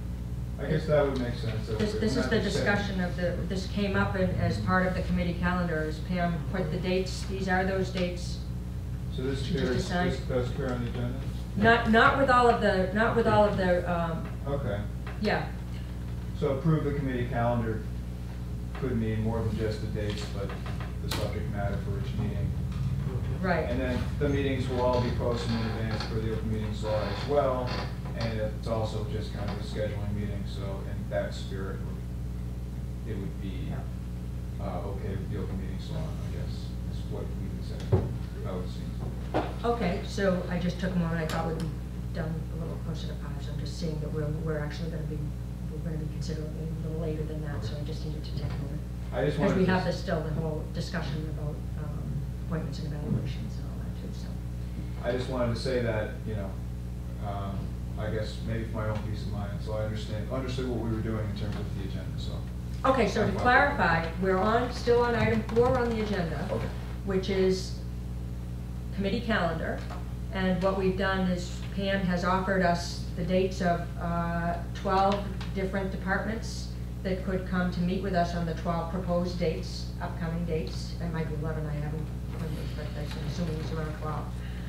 I guess that would make sense. that This, we're this is not the just saying- discussion of the, this came up in, as part of the committee calendar, as Pam put the dates, these are those dates. So this She just appears, decided- this does appear on the agenda? Not, not with all of the, not with all of the, um, Okay. yeah, So approve the committee calendar could mean more than just the dates, but the subject matter for each meeting. right. And then the meetings will all be posted in advance for the open meetings law as well. And it's also just kind of a scheduling meeting, so in that spirit, would- it would be uh, okay with the open meetings law, I guess, is what we would say, that would seem. Okay, so I just took a moment, I thought we'd be done a little closer to five, so I'm just seeing that we're, we're actually gonna be, we're gonna be considerably a little later than that, so I just needed to take a moment. I just Because wanted we to have s- this still, the whole discussion about um, appointments and evaluations and all that too, so. I just wanted to say that, you know, um, I guess maybe for my own peace of mind, so I understand, understood what we were doing in terms of the agenda, so. Okay, so to clarify, we're on, still on item four on the agenda, Okay. which is committee calendar. And what we've done is Pam has offered us the dates of uh, twelve different departments that could come to meet with us on the twelve proposed dates, upcoming dates. It might be eleven, I haven't, but I'm assuming it's around twelve.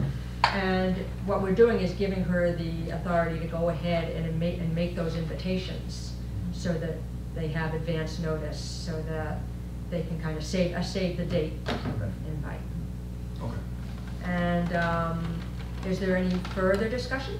And what we're doing is giving her the authority to go ahead and make, and make those invitations so that they have advance notice, so that they can kind of save, uh, save the date of the invite. Okay. And um, is there any further discussion?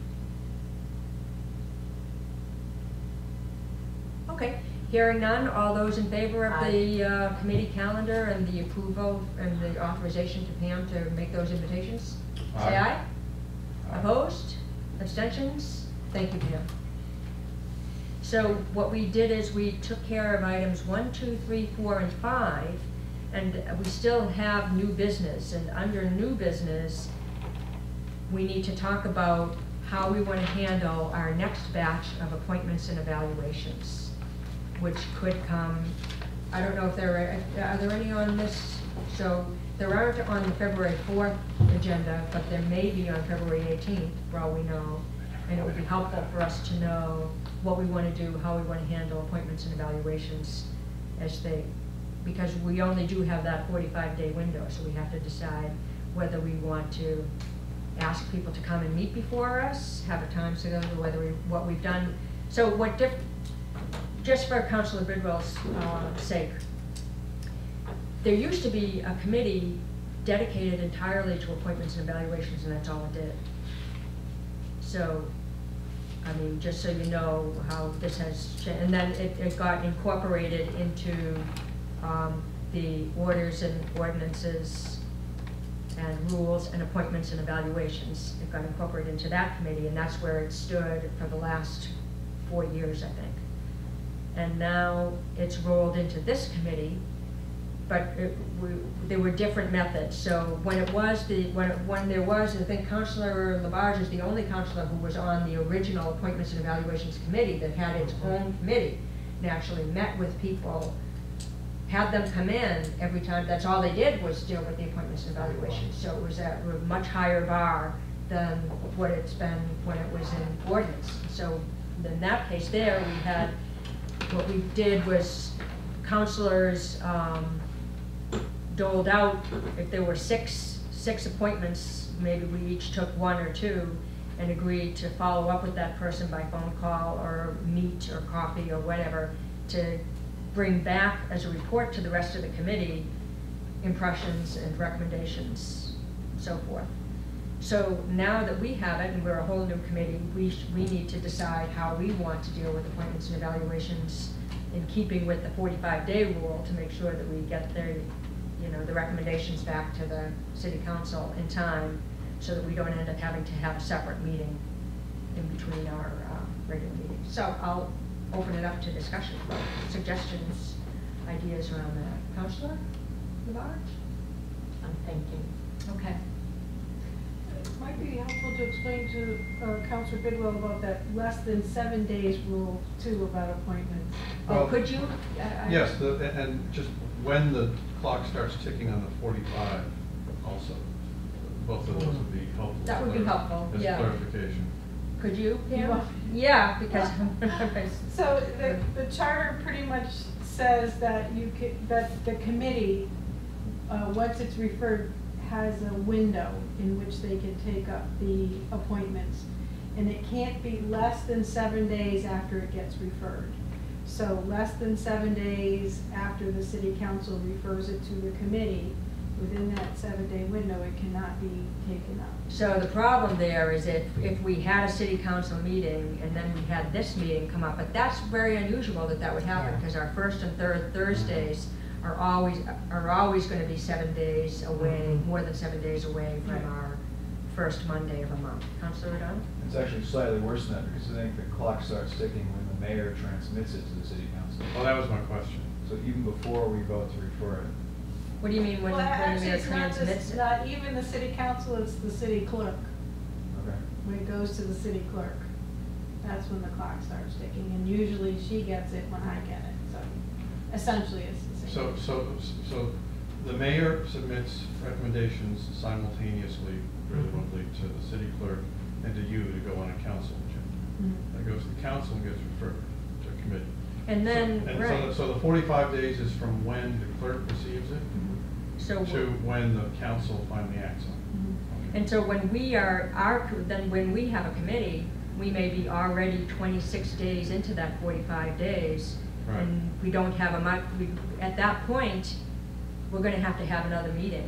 Okay, hearing none, all those in favor of the uh, committee calendar and the approval and the authorization to Pam to make those invitations? Say Aye. aye. Aye. Opposed? Abstentions? Thank you, Pam. So what we did is we took care of items one, two, three, four, and five, and we still have new business, and under new business, we need to talk about how we want to handle our next batch of appointments and evaluations, which could come, I don't know if there are, are there any on this So there aren't on the February fourth agenda, but there may be on February eighteenth, for all we know. And it would be helpful for us to know what we want to do, how we want to handle appointments and evaluations as they, because we only do have that forty-five day window, so we have to decide whether we want to ask people to come and meet before us, have a time schedule, whether we, what we've done. So what diff, just for Councilor Bidwell's uh, sake, there used to be a committee dedicated entirely to appointments and evaluations, and that's all it did. So, I mean, just so you know how this has changed. And then it, it got incorporated into um, the orders and ordinances and rules and appointments and evaluations. It got incorporated into that committee, and that's where it stood for the last four years, I think. And now it's rolled into this committee, but it, we, there were different methods. So when it was the, when, it, when there was, I think Councilor Labarge is the only councilor who was on the original Appointments and Evaluations Committee that had its own committee and actually met with people, had them come in every time. That's all they did was deal with the appointments and evaluations. So it was at a much higher bar than what it's been when it was in ordinance. So in that case there, we had, what we did was councilors um, doled out, if there were six, six appointments, maybe we each took one or two and agreed to follow up with that person by phone call or meet or coffee or whatever to bring back as a report to the rest of the committee impressions and recommendations, so forth. So now that we have it and we're a whole new committee, we, we need to decide how we want to deal with appointments and evaluations in keeping with the forty-five day rule to make sure that we get the, you know, the recommendations back to the city council in time so that we don't end up having to have a separate meeting in between our uh, regular meetings. So I'll open it up to discussion, suggestions, ideas around that. Councilor Labarge? I'm thinking. Okay. It might be helpful to explain to uh, Councilor Bidwell about that less than seven days rule too about appointments. Oh, Well, could you? uh, I- Yes, the, and just when the clock starts ticking on the forty-five also, both of those would be helpful. That would be helpful, As yeah. clarification. Could you, You Pam? want- Yeah, because. So the, the charter pretty much says that you could, that the committee, uh, once it's referred, has a window in which they can take up the appointments. And it can't be less than seven days after it gets referred. So less than seven days after the city council refers it to the committee, within that seven day window, it cannot be taken up. So the problem there is if, if we had a city council meeting and then we had this meeting come up, but that's very unusual that that would happen Yeah. because our first and third Thursdays are always, are always going to be seven days away, more than seven days away from Yeah. our first Monday of a month. Councilor O'Donnell? It's actually slightly worse than that because I think the clock starts ticking when the mayor transmits it to the city council. Well, that was my question. So even before we vote to refer it. What do you mean when, Well, when the actually, mayor it's not transmits just, it? not even the city council, it's the city clerk. Okay. When it goes to the city clerk, that's when the clock starts ticking, and usually she gets it when I get it, so essentially it's the same. So, so, so the mayor submits recommendations simultaneously, presumably, to the city clerk and to you to go on a council agenda. Mhm. That goes to the council and gets referred to a committee. And then, So- and so right. the- So the forty-five days is from when the clerk receives it So, to when the council finally acts on Mhm. it. and so when we are, our, then when we have a committee, we may be already twenty-six days into that forty-five days. Right. And we don't have a month, we, at that point, we're gonna have to have another meeting.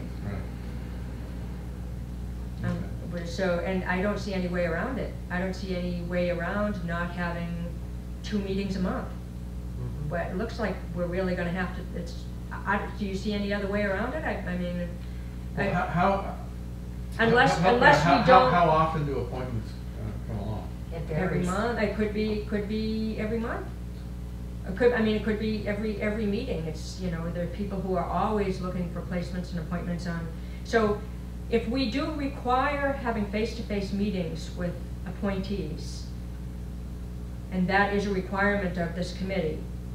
Right. Um, but So, and I don't see any way around it. I don't see any way around not having two meetings a month. But it looks like we're really gonna have to, it's, I, do you see any other way around it? I, I mean, Well, I- how, how? Unless- how- how- unless we how- how- don't- How often do appointments uh, come along? It every varies. month, it could be, could be every month. It could, I mean, it could be every, every meeting. It's, you know, there are people who are always looking for placements and appointments on. So if we do require having face-to-face meetings with appointees, and that is a requirement of this committee,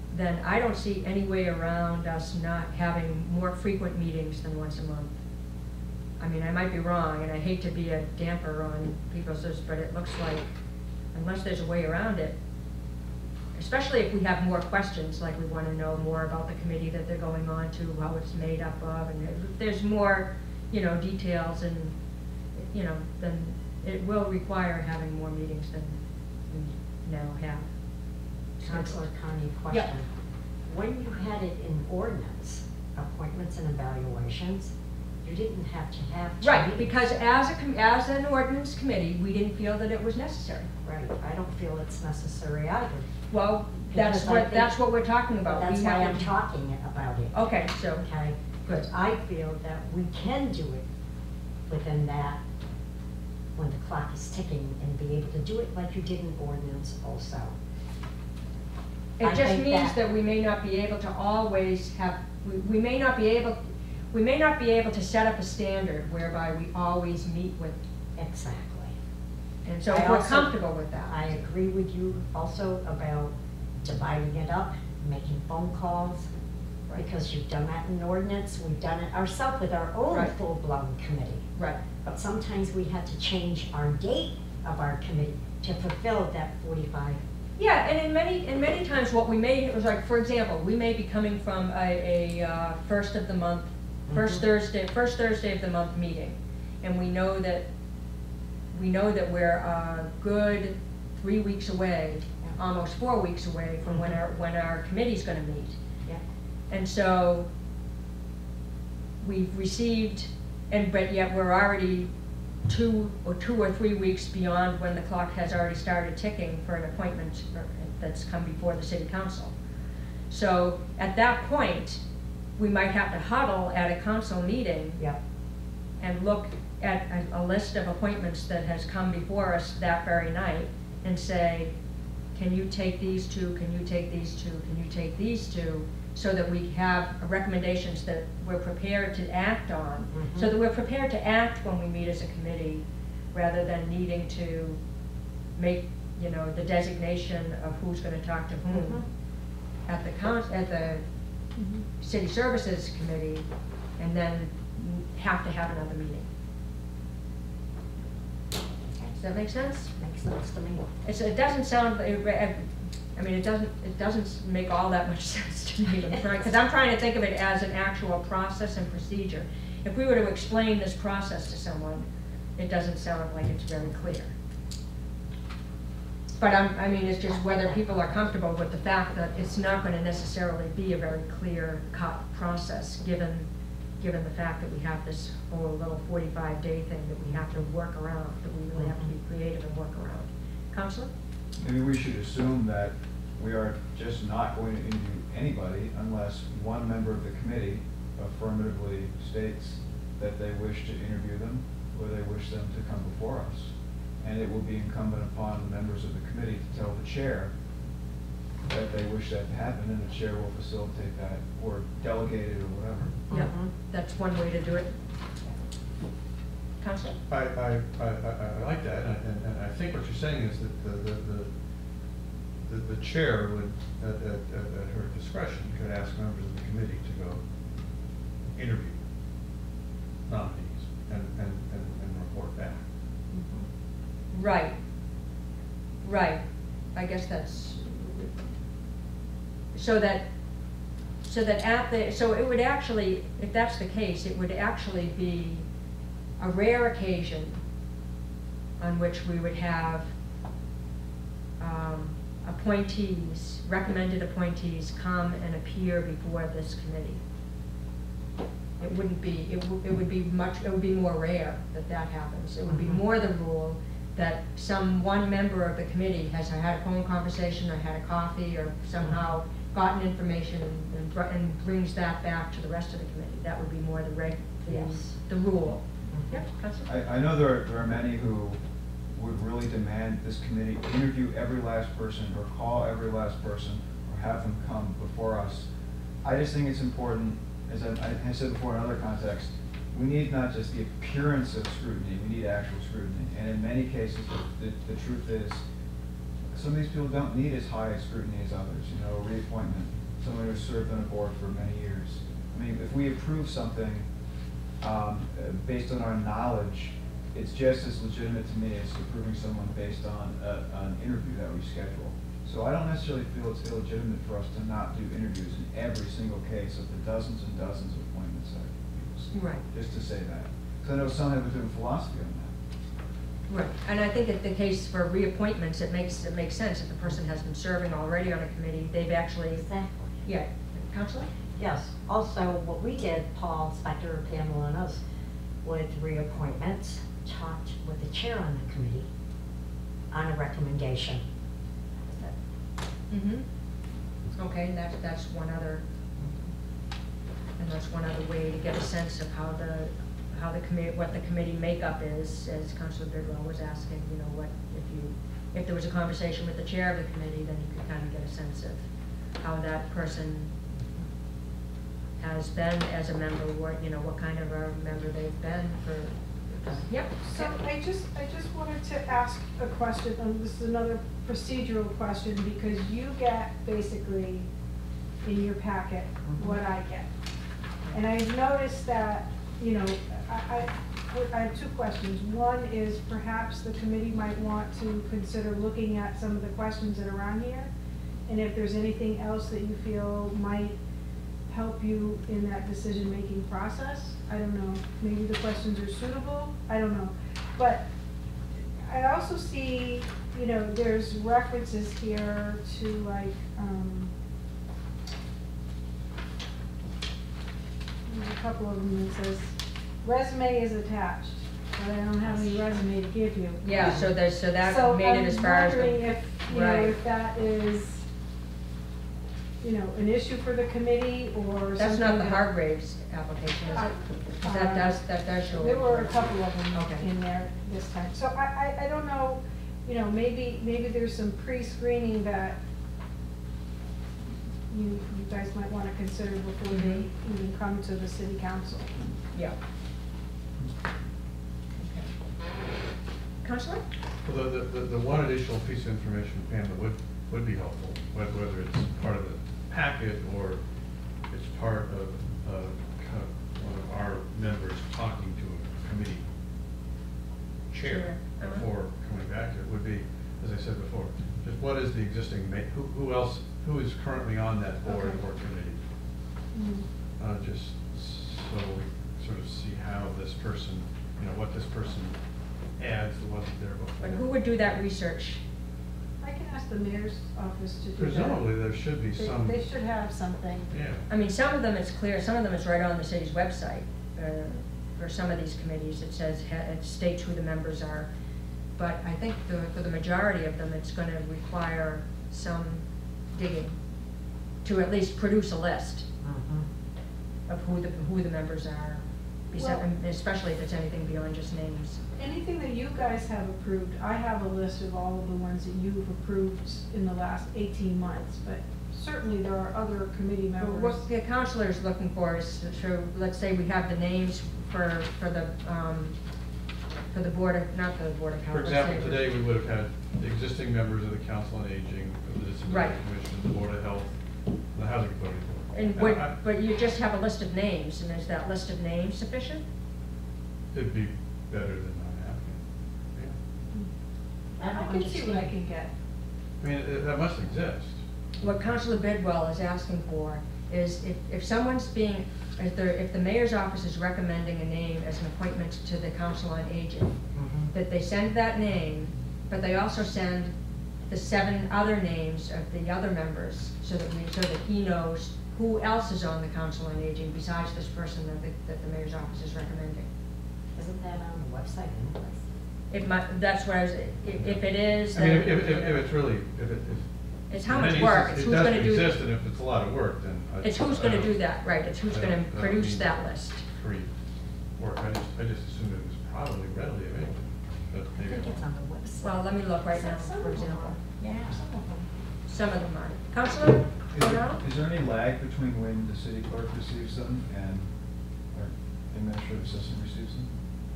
then I don't see any way around us not having more frequent meetings than once a month. I mean, I might be wrong, and I hate to be a damper on people's, but it looks like, unless there's a way around it, especially if we have more questions, like we want to know more about the committee that they're going on to, how it's made up of, and if there's more, you know, details, and, you know, then it will require having more meetings than we now have. Councilor Connie, Yeah. question. When you had it in ordinance, appointments and evaluations, you didn't have to have. two Right, meetings. because as a, com- as an ordinance committee, we didn't feel that it was necessary. Right, I don't feel it's necessary either. Well, that's Because I what, think- that's what we're talking But about. that's We why have I'm to- talking about it. Okay, so, Okay, Good. but I feel that we can do it within that, when the clock is ticking, and be able to do it like you did in ordinance also. it I just think means that- that we may not be able to always have, we, we may not be able, we may not be able to set up a standard whereby we always meet with, Exactly. and so I if we're also- comfortable with that. I agree with you also about dividing it up, making phone calls, Right. because you've done that in ordinance, we've done it ourselves with our own Right. full-blown committee. Right, But sometimes we had to change our date of our committee to fulfill that forty-five. yeah, and in many, and many times what we may, it was like, for example, we may be coming from a, a, uh, first of the month, first Mhm. Thursday, first Thursday of the month meeting, and we know that, we know that we're a good three weeks away, Yeah. almost four weeks away from when Mhm. our, when our committee's gonna meet. Yeah. And so, we've received, and, but yet we're already two, or two or three weeks beyond when the clock has already started ticking for an appointment or- that's come before the city council. So, at that point, we might have to huddle at a council meeting Yep. and look at a, a list of appointments that has come before us that very night and say, can you take these two, can you take these two, can you take these two, so that we have recommendations that we're prepared to act on, so Mhm. that we're prepared to act when we meet as a committee, rather than needing to make, you know, the designation of who's gonna talk to whom Mhm. at the coun, at the City Services Committee, and then have to have another meeting. Does that make sense? Makes sense to me. It's, it doesn't sound, it- I mean, it doesn't, it doesn't make all that much sense to me, because I'm trying to think of it as an actual process and procedure. If we were to explain this process to someone, it doesn't sound like it's very clear. But I'm, I mean, it's just whether people are comfortable with the fact that it's not gonna necessarily be a very clear-cut process, given, given the fact that we have this whole little forty-five day thing that we have to work around, that we really have to be creative and work around. Counselor? Maybe we should assume that we are just not going to interview anybody unless one member of the committee affirmatively states that they wish to interview them, or they wish them to come before us. And it will be incumbent upon the members of the committee to tell the chair that they wish that to happen, and the chair will facilitate that, or delegate it, or whatever. Yep, Mhm. that's one way to do it. Counselor? I, I, I, I I like that, and, and- and I think what you're saying is that the, the, the, the- the chair would, at, at, at at her discretion, could ask members of the committee to go interview nominees and, and, and, and report back. Right, right, I guess that's, so that, so that at the, so it would actually, if that's the case, it would actually be a rare occasion on which we would have um, appointees, recommended appointees come and appear before this committee. It wouldn't be, it would, it would be much, it would be more rare that that happens. It would be Mhm. more the rule that some one member of the committee has had a phone conversation or had a coffee or somehow gotten information and, and br- and brings that back to the rest of the committee. That would be more the reg, the, Yes. the rule. Mhm. Yep, Counselor? I, I know there are, there are many who would really demand this committee interview every last person, or call every last person, or have them come before us. I just think it's important, as I, I said before in other contexts, we need not just the appearance of scrutiny, we need actual scrutiny. And in many cases, the, the, the truth is, some of these people don't need as high a scrutiny as others, you know, reappointment. someone who's served on a board for many years. I mean, if we approve something um, uh, based on our knowledge, it's just as legitimate to me as approving someone based on a, an interview that we schedule. So I don't necessarily feel it's illegitimate for us to not do interviews in every single case of the dozens and dozens of appointments that we Right. Just to say that. Because I know some have a different philosophy on that. Right, and I think that the case for reappointments, it makes, it makes sense. If the person has been serving already on a committee, they've actually, Exactly. yeah, Counselor? Yes, also what we did, Paul, Inspector, Pamela, and us, with reappointments, talked with the chair on the committee on a recommendation. Mm-hmm. Okay, that's, that's one other, and that's one other way to get a sense of how the, how the committee, what the committee makeup is, as Councilor Bidwell was asking, you know, what, if you, if there was a conversation with the chair of the committee, then you could kind of get a sense of how that person has been as a member, what, you know, what kind of a member they've been for, uh, yep. So I just, I just wanted to ask a question, and this is another procedural question, because you get basically in your packet what I get. And I've noticed that, you know, I, I, I have two questions. One is perhaps the committee might want to consider looking at some of the questions that are on here, and if there's anything else that you feel might help you in that decision-making process. I don't know, maybe the questions are suitable, I don't know. But I also see, you know, there's references here to like, um, there's a couple of them that says, resume is attached, but I don't have any resume to give you. Yeah, so there's, so that So made it as far as I'm wondering the, if, you know, right. if that is, you know, an issue for the committee or something. That's not the that- Hargraves application, is it? 'Cause that does, that does show. There were a couple of them Okay. in there this time. So I, I, I don't know, you know, maybe, maybe there's some pre-screening that you, you guys might want to consider before they Mhm. even come to the city council. Yeah. Okay. Counselor? Well, the, the, the one additional piece of information, Pam, that would, would be helpful, whether, whether it's part of the packet or it's part of, uh, kind of one of our members talking to a committee chair Chair, uh-huh. before coming back, it would be, as I said before, just what is the existing, ma- who, who else, who is currently on that board Okay. or committee? Mm. Uh, just so we sort of see how this person, you know, what this person adds that wasn't there before. But who would do that research? I can ask the mayor's office to do that. Presumably, there should be They- some, They should have something. yeah. I mean, some of them it's clear, some of them it's right on the city's website. Uh, For some of these committees, it says, ha- it states who the members are. But I think the, for the majority of them, it's gonna require some digging to at least produce a list Mhm. of who the, who the members are, besi- Well- and especially if it's anything beyond just names. Anything that you guys have approved, I have a list of all of the ones that you've approved in the last eighteen months, but certainly there are other committee But members. what the counselor is looking for is, to show, let's say we have the names for, for the, um, for the board of, not the board of health. For let's example, say today, we would have had the existing members of the Council on Aging, of the Right. Disability Commission, the Board of Health, the Housing Authority. And Now, what, I- but you just have a list of names, and is that list of names sufficient? It'd be better than not having it. I don't I can see what I understand. can get. Yeah. I mean, it- that must exist. What Councilor Bidwell is asking for is if, if someone's being, if the, if the mayor's office is recommending a name as an appointment to the Council on Aging, Mhm. that they send that name, but they also send the seven other names of the other members, so that we, so that he knows who else is on the Council on Aging besides this person that the, that the mayor's office is recommending. Isn't that on the website anyways? It might, that's what I was, if, if it is, I mean, then. if, if, if it's really, if it, if. It's how in much many work, instances it's who's gonna do. It doesn't exist, and if it's a lot of work, then. I- It's who's I gonna don't- do that, right, it's who's I gonna don't- I don't produce mean that list. Free work, I just, I just assumed it was probably readily available, but I maybe. think it's on the website. Well, let me look right now, Some for of them example. are. Yeah, some of them. Some of them are. Counselor Is there, O'Donnell? is there any lag between when the city clerk receives them and our administrative assistant receives them?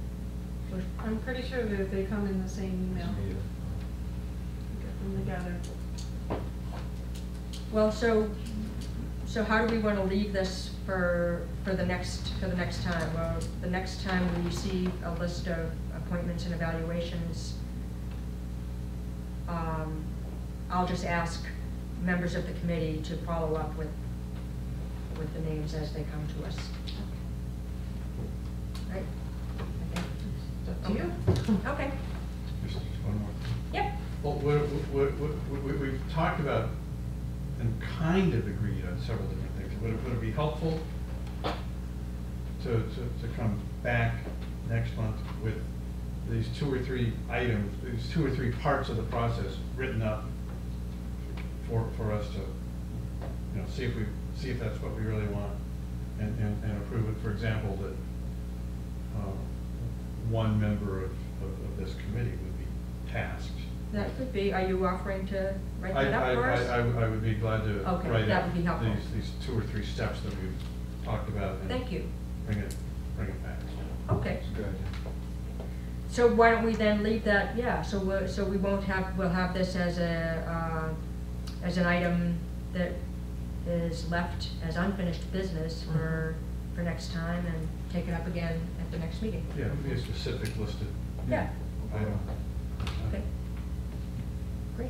I'm pretty sure that they come in the same email. Me either. Get them together. Well, so So how do we want to leave this for, for the next, for the next time? Well, the next time we see a list of appointments and evaluations, um, I'll just ask members of the committee to follow up with, with the names as they come to us. Right? It's up to you. Okay, Just one more. yep, Well, we, we, we, we, we've talked about and kind of agreed on several different things. Would it, would it be helpful to, to, to come back next month with these two or three items, these two or three parts of the process written up for, for us to, you know, see if we, see if that's what we really want and, and, and approve it? For example, that, uh, one member of, of, of this committee would be tasked. that could be, are you offering to write I, that up I, for us? I, I would- I would be glad to Okay, write that out would be helpful. these, these two or three steps that we've talked about and Thank you. bring it, bring it back. Okay, It's good. so why don't we then leave that, yeah, so we're, so we won't have, we'll have this as a, uh, as an item that is left as unfinished business for, for next time and take it up again at the next meeting. Yeah, it would be a specific listed Yeah, item. okay. Great.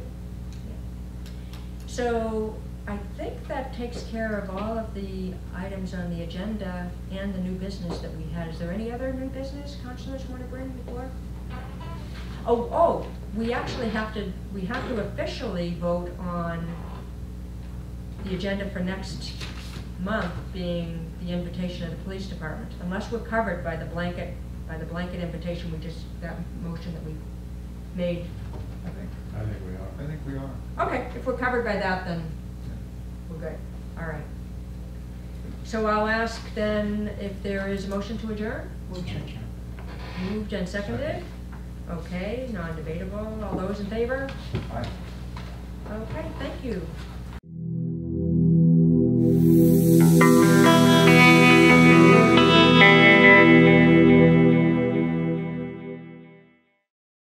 So I think that takes care of all of the items on the agenda and the new business that we had. Is there any other new business councilors want to bring before? Oh, oh, we actually have to, we have to officially vote on the agenda for next month being the invitation of the police department. Unless we're covered by the blanket, by the blanket invitation, we just, that motion that we made. Okay. I think we are. I think we are. Okay, if we're covered by that, then we're good. All right. So I'll ask then if there is a motion to adjourn? Moved and seconded? Okay, non-debatable. All those in favor? Aye. Okay, thank you.